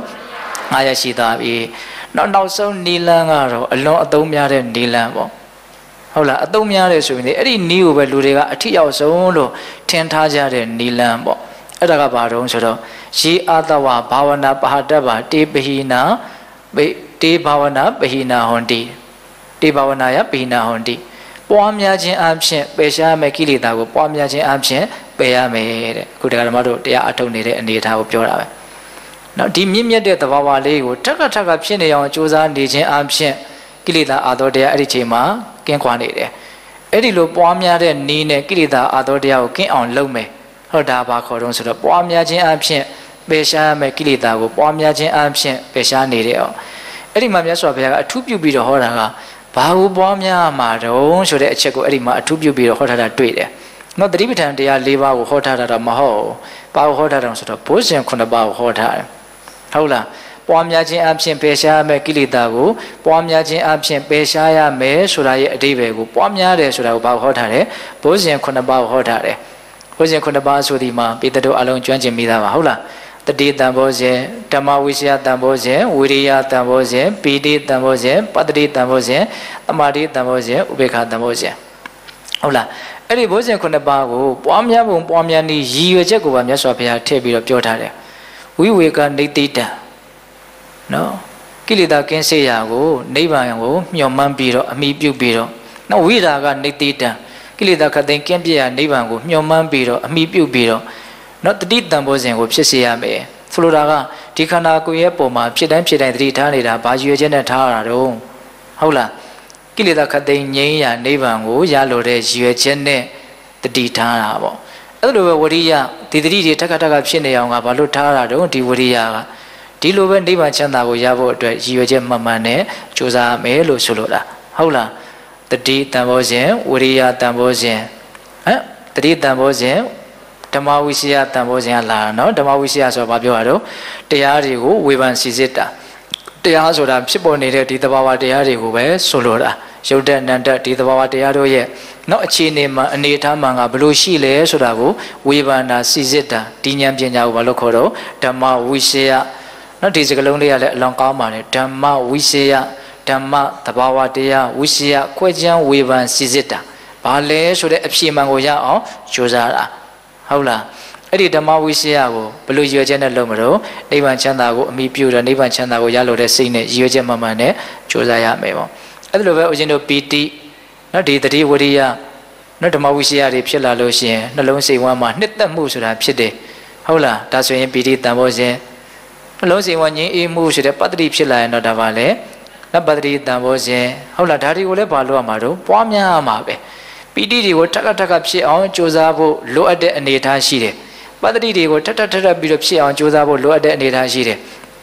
9ရက်ရှိသွားပြီနောက်ဆုံးနီလန်းကတော့အလွန်အသုံးများတဲ့နီလန်းပေါ့ဟုတ်လားအသုံးများတယ်ဆိုရင်အဲ့ဒီနီးကိုပဲလူတွေကအထီရောက်ဆုံးလို့ထင်ထားကြတဲ့နီလန်းပေါ့အဲ့ဒါကဘာတုံးဆိုတော့ရေအာတဝဘာဝနာပဟတ္တဗတေပဟိနာတေဘာဝနာပဟိနာဟွန်တိတေဘာဝနာယပဟိနာဟွန်တိပွားများခြင်းအပြင်ပယ်ရှားမဲ့ကိလေသာကိုပွားများခြင်းအပြင်ပယ်ရမယ်တဲ့အခုတရားဓမ္မတို့တရားအထုတ်နေတဲ့အနေအထားကိုပြောတာပဲနော်ဒီမြင့်မြတ်တဲ့သဘာဝလေးကိုထက်ကဖြစ်နေအောင်ကြိုးစားနေခြင်းအပြင်ကိလေသာအာသောတရားအဲ့ဒီချိန်မှာကင်းကွာနေတယ်အဲ့ဒီလိုပွားများတဲ့နည်းနဲ့ကိလေသာအာသောတရားကိုကင်းအောင်လုပ်မယ်ဟုတ်ဒါဘာခေါ်တော့ဆိုတော့ပွားများခြင်းအပြင်ပယ်ရှားမဲ့ကိလေသာကိုပွားများခြင်းအပြင်ပယ်ရှားနေတယ်အောင်အဲ့ဒီမှာမြတ်စွာဘုရားကအထူးပြုပြီးတော့ဟောတာကဘာကိုပွားများမှာတုံးဆိုတဲ့အချက်ကိုအဲ့ဒီမှာအထူးပြုပြီးတော့ဟောထားတာတွေ့တယ်နော်တတိပဋ္ဌာန်တရား၄ပါးကိုဟောထားတာတော့မဟုတ်ဘူးဘာကိုဟောထားတယ်ဆိုတော့ဘုဇင်9ပါးကိုဟောထားတယ်ဟုတ်လားပွားများခြင်းအပြင်ပယ်ရှားရမယ့်ကိလေသာကိုပွားများခြင်းအပြင်ပယ်ရှားရမယ်ဆိုတာရဲ့အဓိပ္ပာယ်ကိုပွားများတယ်ဆိုတာကိုဘာဟောထားတယ်ဘုဇင်9ပါးကိုဟောထားတယ်ဘုဇင်9ပါးဆိုဒီမှာပေတတို့အလုံးကျွမ်းကျင်မိသားပါဟုတ်လားတတိတံဘောဇင်ဓမ္မဝိရှယတံဘောဇင်ဝိရိယတံဘောဇင်ပီတိတံဘောဇင်ပတ္တိတံဘောဇင်သမာဓိတံဘောဇင်ဥပေက္ခတံဘောဇင်ဟုတ်လားအဲ့ဒီဘုဇင်9ပါးကိုပွားများပုံပွားများနည်းရည်ရွယ်ချက်ကိုပါမြတ်စွာဘုရားထည့်ပြီးတော့ပြောထားတယ်ဝိဝေကနေတိတံနော်ကိလေသာကင်းစေရာကိုနိဗ္ဗာန်ကိုမျှော်မှန်းပြီးတော့အမိပြုပြီးတော့နော်ဝိရာကနေတိတံကိလေသာခတ်သိမ်းကင်းပြရာနိဗ္ဗာန်ကိုမျှော်မှန်းပြီးတော့အမိပြုပြီးတော့နော်တတိတံဘောဇင်ကိုဖြစ်စေရမယ်ဆိုလိုတာကဒီခန္ဓာကိုယ်ရဲ့ပုံမှာဖြစ်တိုင်းတတိထားနေတာဘာရွေချက်နဲ့ထားရတာတော့ဟုတ်လားကိလေသာခတ်သိမ်းငြိမ်းရာနိဗ္ဗာန်ကိုရလိုတဲ့ရွေချက်နဲ့တတိထားတာပေါ့အဲ့လိုပဲဝရိယဒီတတိတွေထက်ကဖြစ်နေအောင်ကဘာလို့ထားတာတော့ဒီဝရိယကဒီလိုပဲနိဗ္ဗာန်ချမ်းသာကိုရဖို့အတွက်ရည်ရွယ်ချက်မှန်မှန်နဲ့ကြိုးစားမယ်လို့ဆိုလိုတာဟုတ်လားတတိတံဘောဇင်ဝရိယတံဘောဇင်တတိတံဘောဇင်ဓမ္မဝိစီယတံဘောဇင်လာနော်ဓမ္မဝိစီယဆိုတော့ဘာပြောရတော့တရားတွေကိုဝေဖန်စီစစ်တာတရားဆိုတာဖြစ်ပေါ်နေတဲ့ဒီသဘာဝတရားတွေကိုပဲဆိုလိုတာရုပ်တဏ္ဍဒီသဘာဝတရားတို့ရဲ့နော်အခြေအနေမှာအနေအထားမှန်ကဘလို့ရှိလဲဆိုတာကိုဝေဖန်တာစီစစ်တာဒီဉာဏ်ပညာကိုဘာလို့ခေါ်တော့ဓမ္မဝိစီယနော်ဒီစကားလုံးလေးကလည်းအလွန်ကောင်းပါတယ်ဓမ္မဝိစီယဓမ္မသဘာဝတရားဝိစီယခွဲခြားဝေဖန်စီစစ်တာဘာလဲဆိုတဲ့အဖြေမှန်ကိုရအောင်ကြိုးစားတာဟုတ်လားအဲ့ဒီဓမ္မဝိစီယကိုဘလို့ရွေချက်နဲ့လုပ်မလို့နိဗ္ဗာန်ချမ်းသာကိုအမိပြုတယ်နိဗ္ဗာန်ချမ်းသာကိုရလို့တဲ့စိတ်နဲ့ရွေချက်မှန်မှန်နဲ့ကြိုးစားရမယ်ပေါ့အဲ့ဒါလိုပဲဦးဇင်းတို့ပီတိနော်ဒီတတိဝရိယနော်ဓမ္မဝိစီယတွေဖြစ်လာလို့ရှိရင်နှလုံးစိတ်ဝမ်းမှာနှစ်သက်မှုဆိုတာဖြစ်တယ်ဟုတ်လားဒါဆိုရင်ပီတိတံဘောဇင်နှလုံးစိတ်ဝမ်းငြိမ်းအေးမှုဆိုတဲ့ပတ္တိဖြစ်လာရင်တော့ဒါပါလေနပတ္တိတံဘောဇင်ဟုတ်လားဒါတွေကိုလည်းဘာလို့ရမှာတော့ပွားများရမှာပဲပီတိတွေကိုထက်ကဖြစ်အောင်ကြိုးစားဖို့လိုအပ်တဲ့အနေအထားရှိတယ်ပတ္တိတွေကိုထက်ပြီးတော့ဖြစ်အောင်ကြိုးစားဖို့လိုအပ်တဲ့အနေအထားရှိတယ်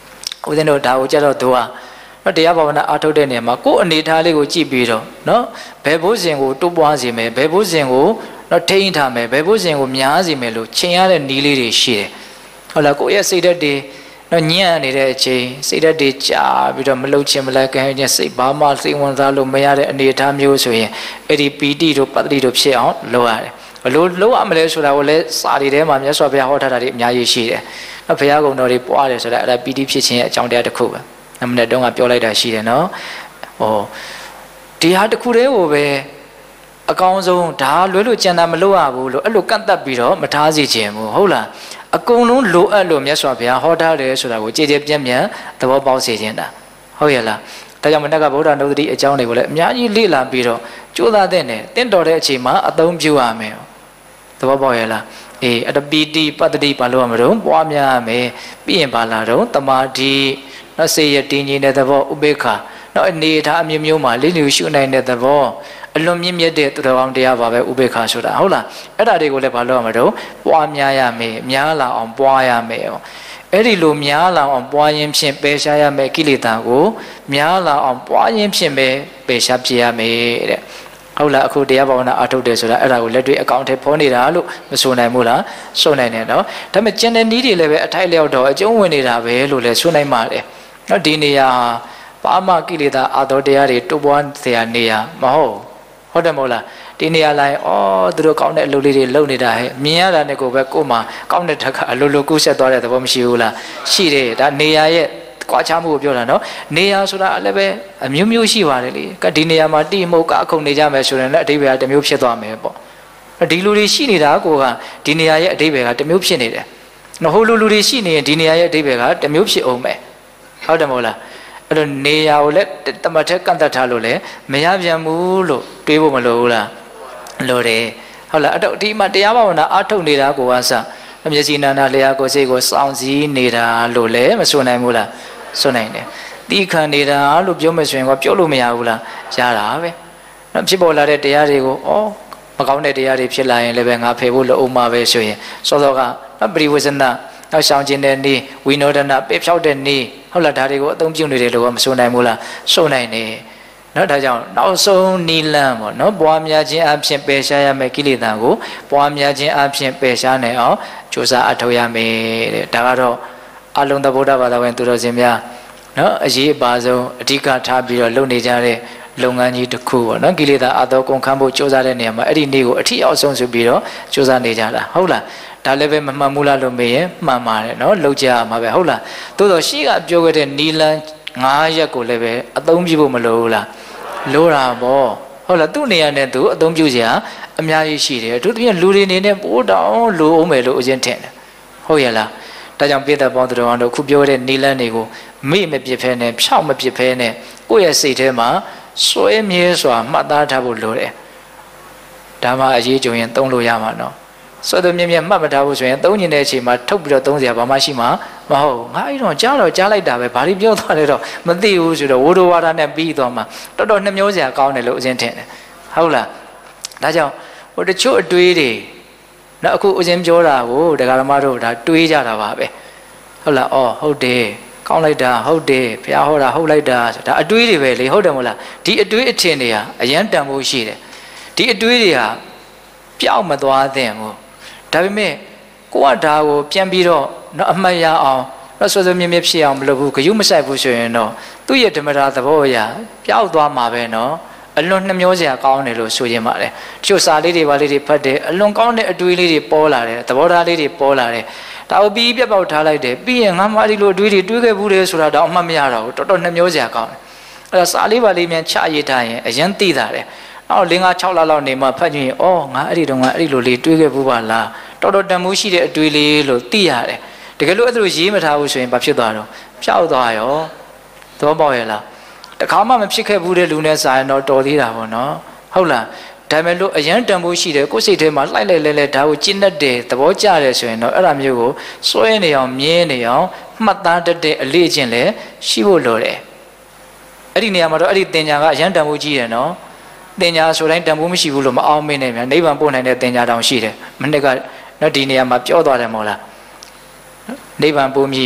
ဦးဇင်းတို့ဒါကိုကြတော့သူကနော်တရားဘာဝနာအားထုတ်တဲ့နေရာမှာကိုယ်အနေထားလေးကိုကြည့်ပြီးတော့နော်ဘယ်ဘုဇင်ကိုတိုးပွားစေမယ်ဘယ်ဘုဇင်ကိုနော်ထိန်းထားမယ်ဘယ်ဘုဇင်ကိုများစေမယ်လို့ချိန်ရတဲ့နည်းလေးတွေရှိတယ်ဟုတ်လားကိုယ့်ရဲ့စိတ်ဓာတ်တွေနော်ညံ့နေတဲ့အချိန်စိတ်ဓာတ်တွေကြာပြီးတော့မလှုပ်ချင်မလိုက်ခင်စိတ်ဘာမှစိတ်ဝင်စားလို့မရတဲ့အနေအထားမျိုးဆိုရင်အဲ့ဒီပီတိတို့ပတ္တိတို့ဖြစ်အောင်လုပ်ရတယ်ဘလို့လုပ်ရမလဲဆိုတာကိုလည်းစာရီထဲမှာမြတ်စွာဘုရားဟောထားတာတွေအများကြီးရှိတယ်နော်ဘုရားကုံတော်တွေပွားတယ်ဆိုတာအဲ့ဒါပီတိဖြစ်ခြင်းရဲ့အကြောင်းတရားတစ်ခုပဲနမနဲ့တုန်းကပြောလိုက်တာရှိတယ်နော်ဟောဒီဟာတစ်ခုတည်းကိုပဲအကောင်းဆုံးဒါလွဲလို့ကြံတာမလုပ်ရဘူးလို့အဲ့လိုကန့်သက်ပြီးတော့မထားစေခြင်းဘူးဟုတ်လားအကုန်လုံးလိုအပ်လို့မြတ်စွာဘုရားဟောထားတယ်ဆိုတာကိုကြည်ကြည်ပြန့်ပြန့်သဘောပေါက်စေခြင်းတာဟုတ်ရဲ့လားဒါကြောင့်မနေ့ကဗုဒ္ဓနုဒတိအကြောင်းတွေကိုလည်းအများကြီးလေ့လာပြီးတော့ကြိုးစားတဲ့နဲ့တင့်တော်တဲ့အချိန်မှာအသုံးပြုရမယ်သဘောပေါက်ရဲ့လားအေးအတပီတိပတ္တိဘာလို့ရမလို့ပွားများရမယ်ပြီးရင်ဘာလာတော့တမာတိနော်စေရတည်ငြိမ်တဲ့သဘောဥပေက္ခနော်အနေထားအမျိုးမျိုးမှာလိလျူရှုနိုင်တဲ့သဘောအလွန်မြင့်မြတ်တဲ့သူတော်ကောင်းတရားပါပဲဥပေက္ခဆိုတာဟုတ်လားအဲ့ဒါတွေကိုလည်းဘာလို့ရမလို့ပွားများရမယ်များလာအောင်ပွားရမယ်အဲ့ဒီလိုများလာအောင်ပွားခြင်းဖြင့်ပယ်ရှားရမယ်ကိလေသာကိုများလာအောင်ပွားခြင်းဖြင့်ပဲပယ်ရှားပြရမယ်တဲ့ဟုတ်လားအခုတရားဘာဝနာအထုတ်တယ်ဆိုတာအဲ့ဒါကိုလက်တွေ့အကောင့်ထဲဖော်နေတာလို့မဆိုနိုင်ဘူးလားဆိုနိုင်တယ်နော်ဒါပေမဲ့ကျန်တဲ့နည်းတွေလည်းပဲအထိုက်လျောက်တော့အကျုံးဝင်နေတာပဲလို့လည်းဆိုနိုင်ပါတယ်နော်ဒီနေရာပါမကိလေသာအာသောတရားတွေတိုးပွားเสียနေရမဟုတ်တယ်မဟုတ်လားဒီနေရာလိုက်သူတို့ကောင်းတဲ့အလုပ်လေးတွေလုပ်နေတာဟဲ့မြင်ရတာနဲ့ကိုပဲကို့မှာကောင်းတဲ့ဓာတ်ကအလိုလိုကူးဆက်သွားတဲ့သဘောမရှိဘူးလားရှိတယ်ဒါနေရာရဲ့ကွာခြားမှုကိုပြောတာနော်နေရာဆိုတာလည်းပဲအမျိုးမျိုးရှိပါတယ်လေဒီနေရာမှာတိမှုကအခုနေကြမယ်ဆိုရင်လည်းအဓိပ္ပာယ်တစ်မျိုးဖြစ်သွားမယ်ပေါ့ဒီလူတွေရှိနေတာကိုကဒီနေရာရဲ့အဓိပ္ပာယ်ကတစ်မျိုးဖြစ်နေတယ်နော်ဟိုလူတွေရှိနေရင်ဒီနေရာရဲ့အဓိပ္ပာယ်ကတစ်မျိုးဖြစ်အောင်ပဲဟုတ်တယ်မဟုတ်လားအဲ့တော့နေရာကိုလည်းတမတ်ထက်ကန့်သက်ထားလို့လည်းမရပြန်ဘူးလို့တွေးဖို့မလိုဘူးလားလိုတယ်ဟုတ်လားအဲ့တော့ဒီမှာတရားဘာဝနာအားထုတ်နေတာကိုကစမျက်စိနာနာလျှာကိုစိတ်ကိုစောင့်စည်းနေတာလို့လည်းမဆိုနိုင်ဘူးလားဆိုနိုင်တယ်တိခံနေတာလို့ပြောမယ်ဆိုရင်ကပြောလို့မရဘူးလားရတာပဲနော်ဖြစ်ပေါ်လာတဲ့တရားတွေကိုမကောင်းတဲ့တရားတွေဖြစ်လာရင်လည်းပဲငါဖယ်ဖို့လိုအောင်မှာပဲဆိုရင်စောစောကပရိဝေဇနာနောက်ရှောင်ခြင်းတဲ့နေ့ဝိနောဒနာပေဖြောက်တဲ့နေ့ဟုတ်လားဒါတွေကိုအသုံးပြုနေတယ်လို့ကမဆိုနိုင်ဘူးလားဆိုနိုင်တယ်နော်ဒါကြောင့်နောက်ဆုံးနီလန်းပေါ့နော်ပွားများခြင်းအပြင်ပယ်ရှားရမယ်ကိလေသာကိုပွားများခြင်းအပြင်ပယ်ရှားနိုင်အောင်ကြိုးစားအထောက်ရမယ်တဲ့ဒါကတော့အလုံးသဗ္ဗဒဘာသာဝင်သူတော်စင်များနော်အရေးအပါဆုံးအဓိကထားပြီးတော့လုပ်နေကြတဲ့လုပ်ငန်းကြီးတစ်ခုပေါ့နော်ကိလေသာအသောကုန်ခန်းဖို့ကြိုးစားတဲ့နေရာမှာအဲ့ဒီနေ့ကိုအထီးအောင်ဆုံးဆိုပြီးတော့ကြိုးစားနေကြတာဟုတ်လားဒါလည်းပဲမမှန်ဘူးလားလို့မေးရင်မှန်ပါတယ်နော်လောက်ကြရမှာပဲဟုတ်လားသို့တော့ရှေ့ကပြောခဲ့တဲ့နီလန်း9ရက်ကိုလည်းပဲအသုံးပြုဖို့မလိုဘူးလားလိုတာပေါ့ဟုတ်လားသူ့နေရာနဲ့သူအသုံးပြုစရာအများကြီးရှိတယ်အထူးသဖြင့်လူတွေနေနဲ့ပိုးတောင်လိုအောင်မယ်လို့အရင်ထင်တယ်ဟုတ်ရဲ့လားဒါကြောင့်ပိဿပေါင်းတော်တို့ခုပြောတဲ့နီလန်းတွေကိုမေ့မပြစ်ဖဲနဲ့ဖြောက်မပြစ်ဖဲနဲ့ကိုယ့်ရဲ့စိတ်ထဲမှာစွဲမြဲစွာမှတ်သားထားဖို့လိုတယ်ဒါမှအရေးကြုံရင်သုံးလို့ရမှာနော်စွဲသွမြဲမြဲမှတ်မထားဘူးဆိုရင်သုံးညင်တဲ့အချိန်မှာထုတ်ပြီးတော့သုံးစရာဘာမှရှိမှာမဟုတ်ငါအဲ့တော့ကြားလိုက်တာပဲဘာလို့ပြောသွားလဲတော့မသိဘူးဆိုတော့ဝိဒဝါဒနဲ့ပြီးသွားမှာတော်တော်နှမျောစရာကောင်းတယ်လို့အရင်ထင်တယ်ဟုတ်လားဒါကြောင့်ဟိုတချို့အတွေးတွေနော်အခုအရင်ပြောတာကိုဒကာဓမ္မတို့ဒါတွေးကြတာပါပဲဟုတ်လားဟုတ်တယ်ကောင်းလိုက်တာဟုတ်တယ်ဘုရားဟောတာဟုတ်လိုက်တာဒါအတွေးတွေပဲလေဟုတ်တယ်မဟုတ်လားဒီအတွေးအထင်တွေဟာအရင်တန်ဖို့ရှိတယ်ဒီအတွေးတွေဟာပျောက်မသွားသင့်ဘူးဒါပေမဲ့ကိုကဒါကိုပြန်ပြီးတော့နော်အမှတ်ရအောင်နော်ဆွဆွမြဲမြဲဖြစ်အောင်မလုပ်ဘူးဂယုမဆိုင်ဘူးဆိုရင်တော့သူ့ရဲ့ဓမ္မတာသဘောအရာပျောက်သွားမှာပဲနော်အလွန်နှမျောစရာကောင်းတယ်လို့ဆိုရင်ပါတယ်တချို့စာလေးတွေပါလေးတွေဖတ်တယ်အလွန်ကောင်းတဲ့အတွေးလေးတွေပေါ်လာတယ်သဘောထားလေးတွေပေါ်လာတယ်ဒါကိုပြီးပြတ်ပေါက်ထားလိုက်တယ်ပြီးရင်ငါမှဒီလိုအတွေးတွေတွေးခဲ့ဘူးလေဆိုတာတော့အမှတ်မရတော့ဘူးတော်တော်နှမျောစရာကောင်းတယ်အဲ့ဒါစာလေးပါလေးမြန်ချရေးထားရင်အရင်သိတာတယ်နောက်5 6လလောက်နေမှဖတ်ကြည့်ရင်ငါအဲ့ဒီတော့ငါအဲ့ဒီလိုလေးတွေးခဲ့ဘူးပါလားတော်တော်တန်မိုးရှိတဲ့အတွေးလေးလို့သိရတယ်တကယ်လို့အဲ့ဒါလိုရေးမထားဘူးဆိုရင်ဘာဖြစ်သွားတော့ဖြောက်သွားရောသဘောပေါက်ရဲ့လားတခါမှမဖြစ်ခဲ့ဘူးတဲ့လူနဲ့စာရင်တော့တော်သေးတာပေါ့နော်ဟုတ်လားဒါမဲ့လို့အရန်တန်ဖိုးရှိတယ်ကိုယ်စိတ်ထဲမှာလှိုက်လိုက်လဲဒါကိုကျင့်တတ်တယ်သဘောကျတယ်ဆိုရင်တော့အဲ့ဒါမျိုးကိုစွဲနေအောင်မြင်းနေအောင်မှတ်သားတတ်တဲ့အလေးအကျင့်လည်းရှိဖို့လိုတယ်အဲ့ဒီနေရာမှာတော့အဲ့ဒီသင်ညာကအရန်တန်ဖိုးကြီးတယ်နော်သင်ညာဆိုတိုင်းတန်ဖိုးမရှိဘူးလို့မအောင်မင်းနဲ့မြန်နိဗ္ဗာန်ပို့နိုင်တဲ့သင်ညာတောင်ရှိတယ်မနေ့ကနော်ဒီနေရာမှာပြောသွားတယ်မဟုတ်လားနိဗ္ဗာန်ပို့မြည်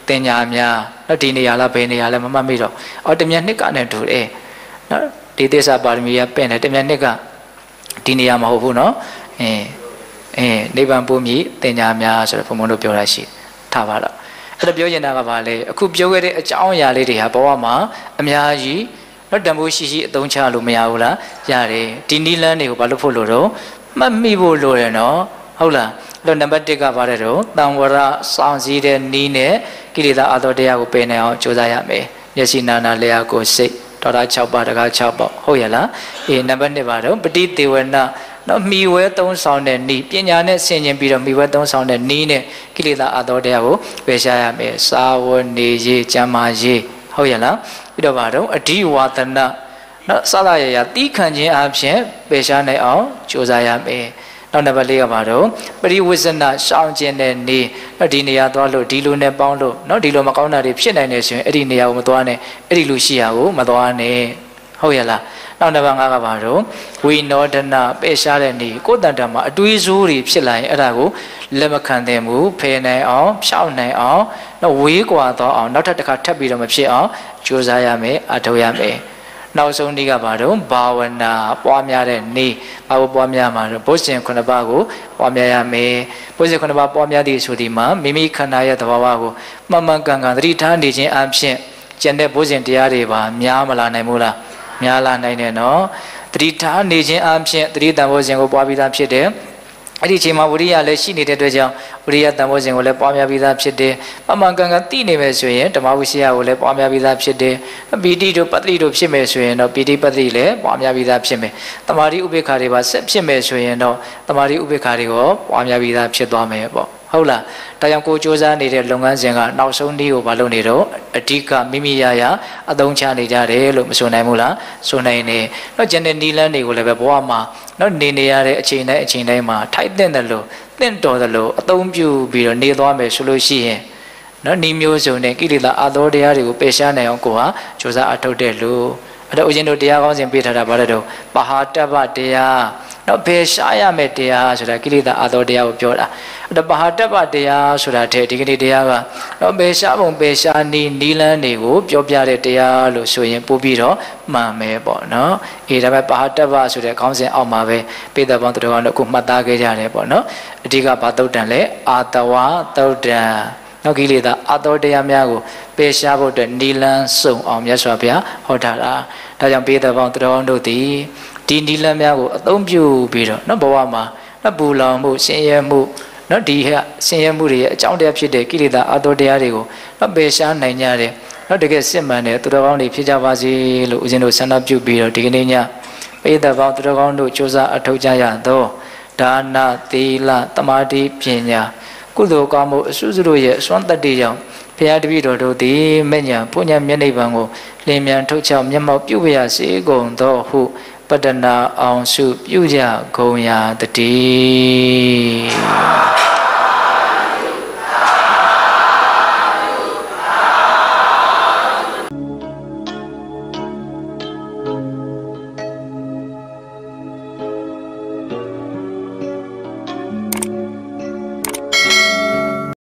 တင်ညာများနော်ဒီနေရာလားဘယ်နေရာလဲမမှတ်မိတော့အော်တမြန်နှစ်ကနဲ့တူတယ်နော်ဒီသစ္စာပါရမီကပင့်တယ်တမြန်နှစ်ကဒီနေရာမဟုတ်ဘူးနော်နိဗ္ဗာန်ပို့မြည်တင်ညာများဆိုတော့ဘုံဘုံတို့ပြောရရှိထားပါတော့အဲ့ဒါပြောချင်တာကဘာလဲအခုပြောခဲ့တဲ့အကြောင်းအရာလေးတွေဟာဘဝမှာအများကြီးနော်တန်ဖိုးရှိအသုံးချလို့မရဘူးလားရတယ်ဒီနီလန်းတွေကိုဘာလို့ဖို့လို့တော့မှတ်မိဖို့လိုတယ်နော်ဟုတ်လားအဲ့တော့နံပါတ်1ကဘာလဲတော့တံဝရစောင့်စည်းတဲ့နီးနဲ့ကိလေသာအသောတရားကိုပယ်နိုင်အောင်ကြိုးစားရမယ်မျက်စိနာနာလျှာကိုယ်စိတ်ဒေါသ6ပါးတကား6ပါးဟုတ်ရလားနံပါတ်2ပါတော့ပဋိသေဝနာနော်မိဝဲသုံးဆောင်တဲ့နီးပညာနဲ့ဆင်ခြင်ပြီးတော့မိဝဲသုံးဆောင်တဲ့နီးနဲ့ကိလေသာအသောတရားကိုပယ်ရှားရမယ်စာဝနေရေးကျမ်းမာရေးဟုတ်ရလားပြီးတော့ဘာတော့အဓိဝါဒနာနော်စသရရတီးခံခြင်းအပြင်ပယ်ရှားနိုင်အောင်ကြိုးစားရမယ်နောက်နံပါတ်4ကဘာတော့ပရိဝိဇ္ဇနာရှောင်ခြင်းတဲ့နေနော်ဒီနေရာသွားလို့ဒီလိုနဲ့ပေါင်းလို့နော်ဒီလိုမကောင်းတာတွေဖြစ်နိုင်နေဆိုရင်အဲ့ဒီနေရာကိုမသွားနဲ့အဲ့ဒီလူရှိရာကိုမသွားနဲ့ဟုတ်ရလားနောက်နံပါတ်5ကဘာတော့ဝိနောဒနာပယ်ရှားတဲ့နေကိုယ်တန်တမှာအတွေးဆိုးတွေဖြစ်လာရင်အဲ့ဒါကိုလက်မခံသင့်ဘူးဖယ်နိုင်အောင်ဖြောက်နိုင်အောင်နော်ဝေးကွာတော့အောင်နောက်ထပ်တစ်ခါထပ်ပြီးတော့မဖြစ်အောင်ကြိုးစားရမယ်အထောက်ရမယ်နောက်ဆုံးနေ့ကဘာတော့ဘာဝနာပွားများတဲ့နေ့ဘာကိုပွားများမှာတော့ဘုဇင်9ပါးကိုပွားများရမယ်ဘုဇင်9ပါးပွားများသည်ဆိုဒီမှာမိမိခန္ဓာရဲ့သဘာဝကိုမှန်မှန်ကန်ကန်သတိထားနေခြင်းအပြင်ကျန်တဲ့ဘုဇင်တရားတွေပါများမလာနိုင်ဘူးလားများလာနိုင်တယ်နော်သတိထားနေခြင်းအပြင်သတိတန်ဘုဇင်ကိုပွားပြီးသားဖြစ်တယ်အဲ့ဒီအချိန်မှာဝိရိယလည်းရှိနေတဲ့အတွက်ကြောင့်ဝိရိယတန်ဖိုးစဉ်ကိုလည်းပွားများပြီးသားဖြစ်တယ်။မှန်ကန်ကန်သိနေမယ်ဆိုရင်ဓမ္မဝိစီယကိုလည်းပွားများပြီးသားဖြစ်တယ်။ပီတိတို့ပတ္တိတို့ဖြစ်မယ်ဆိုရင်တော့ပီတိပတ္တိလည်းပွားများပြီးသားဖြစ်မယ်။တမာတိဥပေက္ခတွေပါဆက်ဖြစ်မယ်ဆိုရင်တော့တမာတိဥပေက္ခတွေကိုပွားများပြီးသားဖြစ်သွားမယ်ပေါ့။ဟုတ်လား။ဒါကြောင့်ကိုစူးစမ်းနေတဲ့လုပ်ငန်းစဉ်ကနောက်ဆုံးနည်းကိုမလုပ်နေတော့အဓိကမိမိရအသုံးချနေကြတယ်လို့မဆိုနိုင်ဘူးလား။ဆိုနိုင်တယ်။တော့ကျန်တဲ့နီလန်းတွေကိုလည်းပဲဘဝမှာနော်နေရတဲ့အချိန်တိုင်းမှာထိုက်တဲ့လို့တင့်တော်တယ်လို့အသုံးပြုပြီးတော့နေသွားမယ်ဆိုလို့ရှိရင်နော်ဤမျိုးစုံနဲ့ကိလေသာအသောတရားတွေကိုပယ်ရှားနိုင်အောင်ကိုဟာကြိုးစားအထောက်တဲ့လို့အဲ့တော့ဦးဇင်းတို့တရားကောင်းစဉ်ပေးထားတာဗါတဲ့တော့ပဟာတ္တပတရားနော်ပယ်ရှားရမယ်တရားဆိုတာကိလေသာအသောတရားကိုပြောတာအဲ့တော့ပဟာတ္တပတရားဆိုတာတဲ့ဒီကနေ့တရားကနော်ပယ်ရှားပုံပယ်ရှားနီလန်းတွေကိုပြောပြတဲ့တရားလို့ဆိုရင်ပို့ပြီးတော့မှန်မယ်ပေါ့နော်ဒါပေမဲ့ပဟာတ္တပဆိုတဲ့ခေါင်းစဉ်အောက်မှာပဲပိဿပေါင်းတော်တော်ကိုမှတ်သားခဲ့ကြတယ်ပေါ့နော်အဓိကဘာသုတ်တန်လဲအာတဝသုတ်တန်နောက်ကိလေသာအသောတရားများကိုပယ်ရှားဖို့အတွက်နီလန်းစုံအောင်မြတ်စွာဘုရားဟောထားတာဒါကြောင့်ပိဿပေါင်းတော်တို့သည်ဒီနီလန်းများကိုအသုံးပြုပြီးတော့နော်ဘဝမှာပူလောင်မှုဆင်းရဲမှုနော်ဒီဆင်းရဲမှုတွေရဲ့အကြောင်းတရားဖြစ်တဲ့ကိလေသာအသောတရားတွေကိုနော်ပယ်ရှားနိုင်ကြတယ်နော်တကယ်စစ်မှန်တဲ့သူတော်ကောင်းတွေဖြစ်ကြပါစေလို့ဦးဇင်းတို့ဆန္ဒပြုပြီးတော့ဒီကနေ့ညပိဿပေါင်းသူတော်ကောင်းတို့ကြိုးစားအထောက်ကြရသောဒါနသီလသမာဓိပညာကုသိုလ်ကောင်းမှုအစွတ်တို့ရဲ့အစွမ်းတတ္တိကြောင့်ဘုရားတပည့်တော်တို့သည်မဉ္ဇဉ်ပုညမျက်နှိပ်ပံကိုလင်းမြန်ထုတ်ချောက်မျက်မှောက်ပြုပါစေကုန်သောဟုပတ္တနာအောင်စုပြုကြကုန်ရာတည်း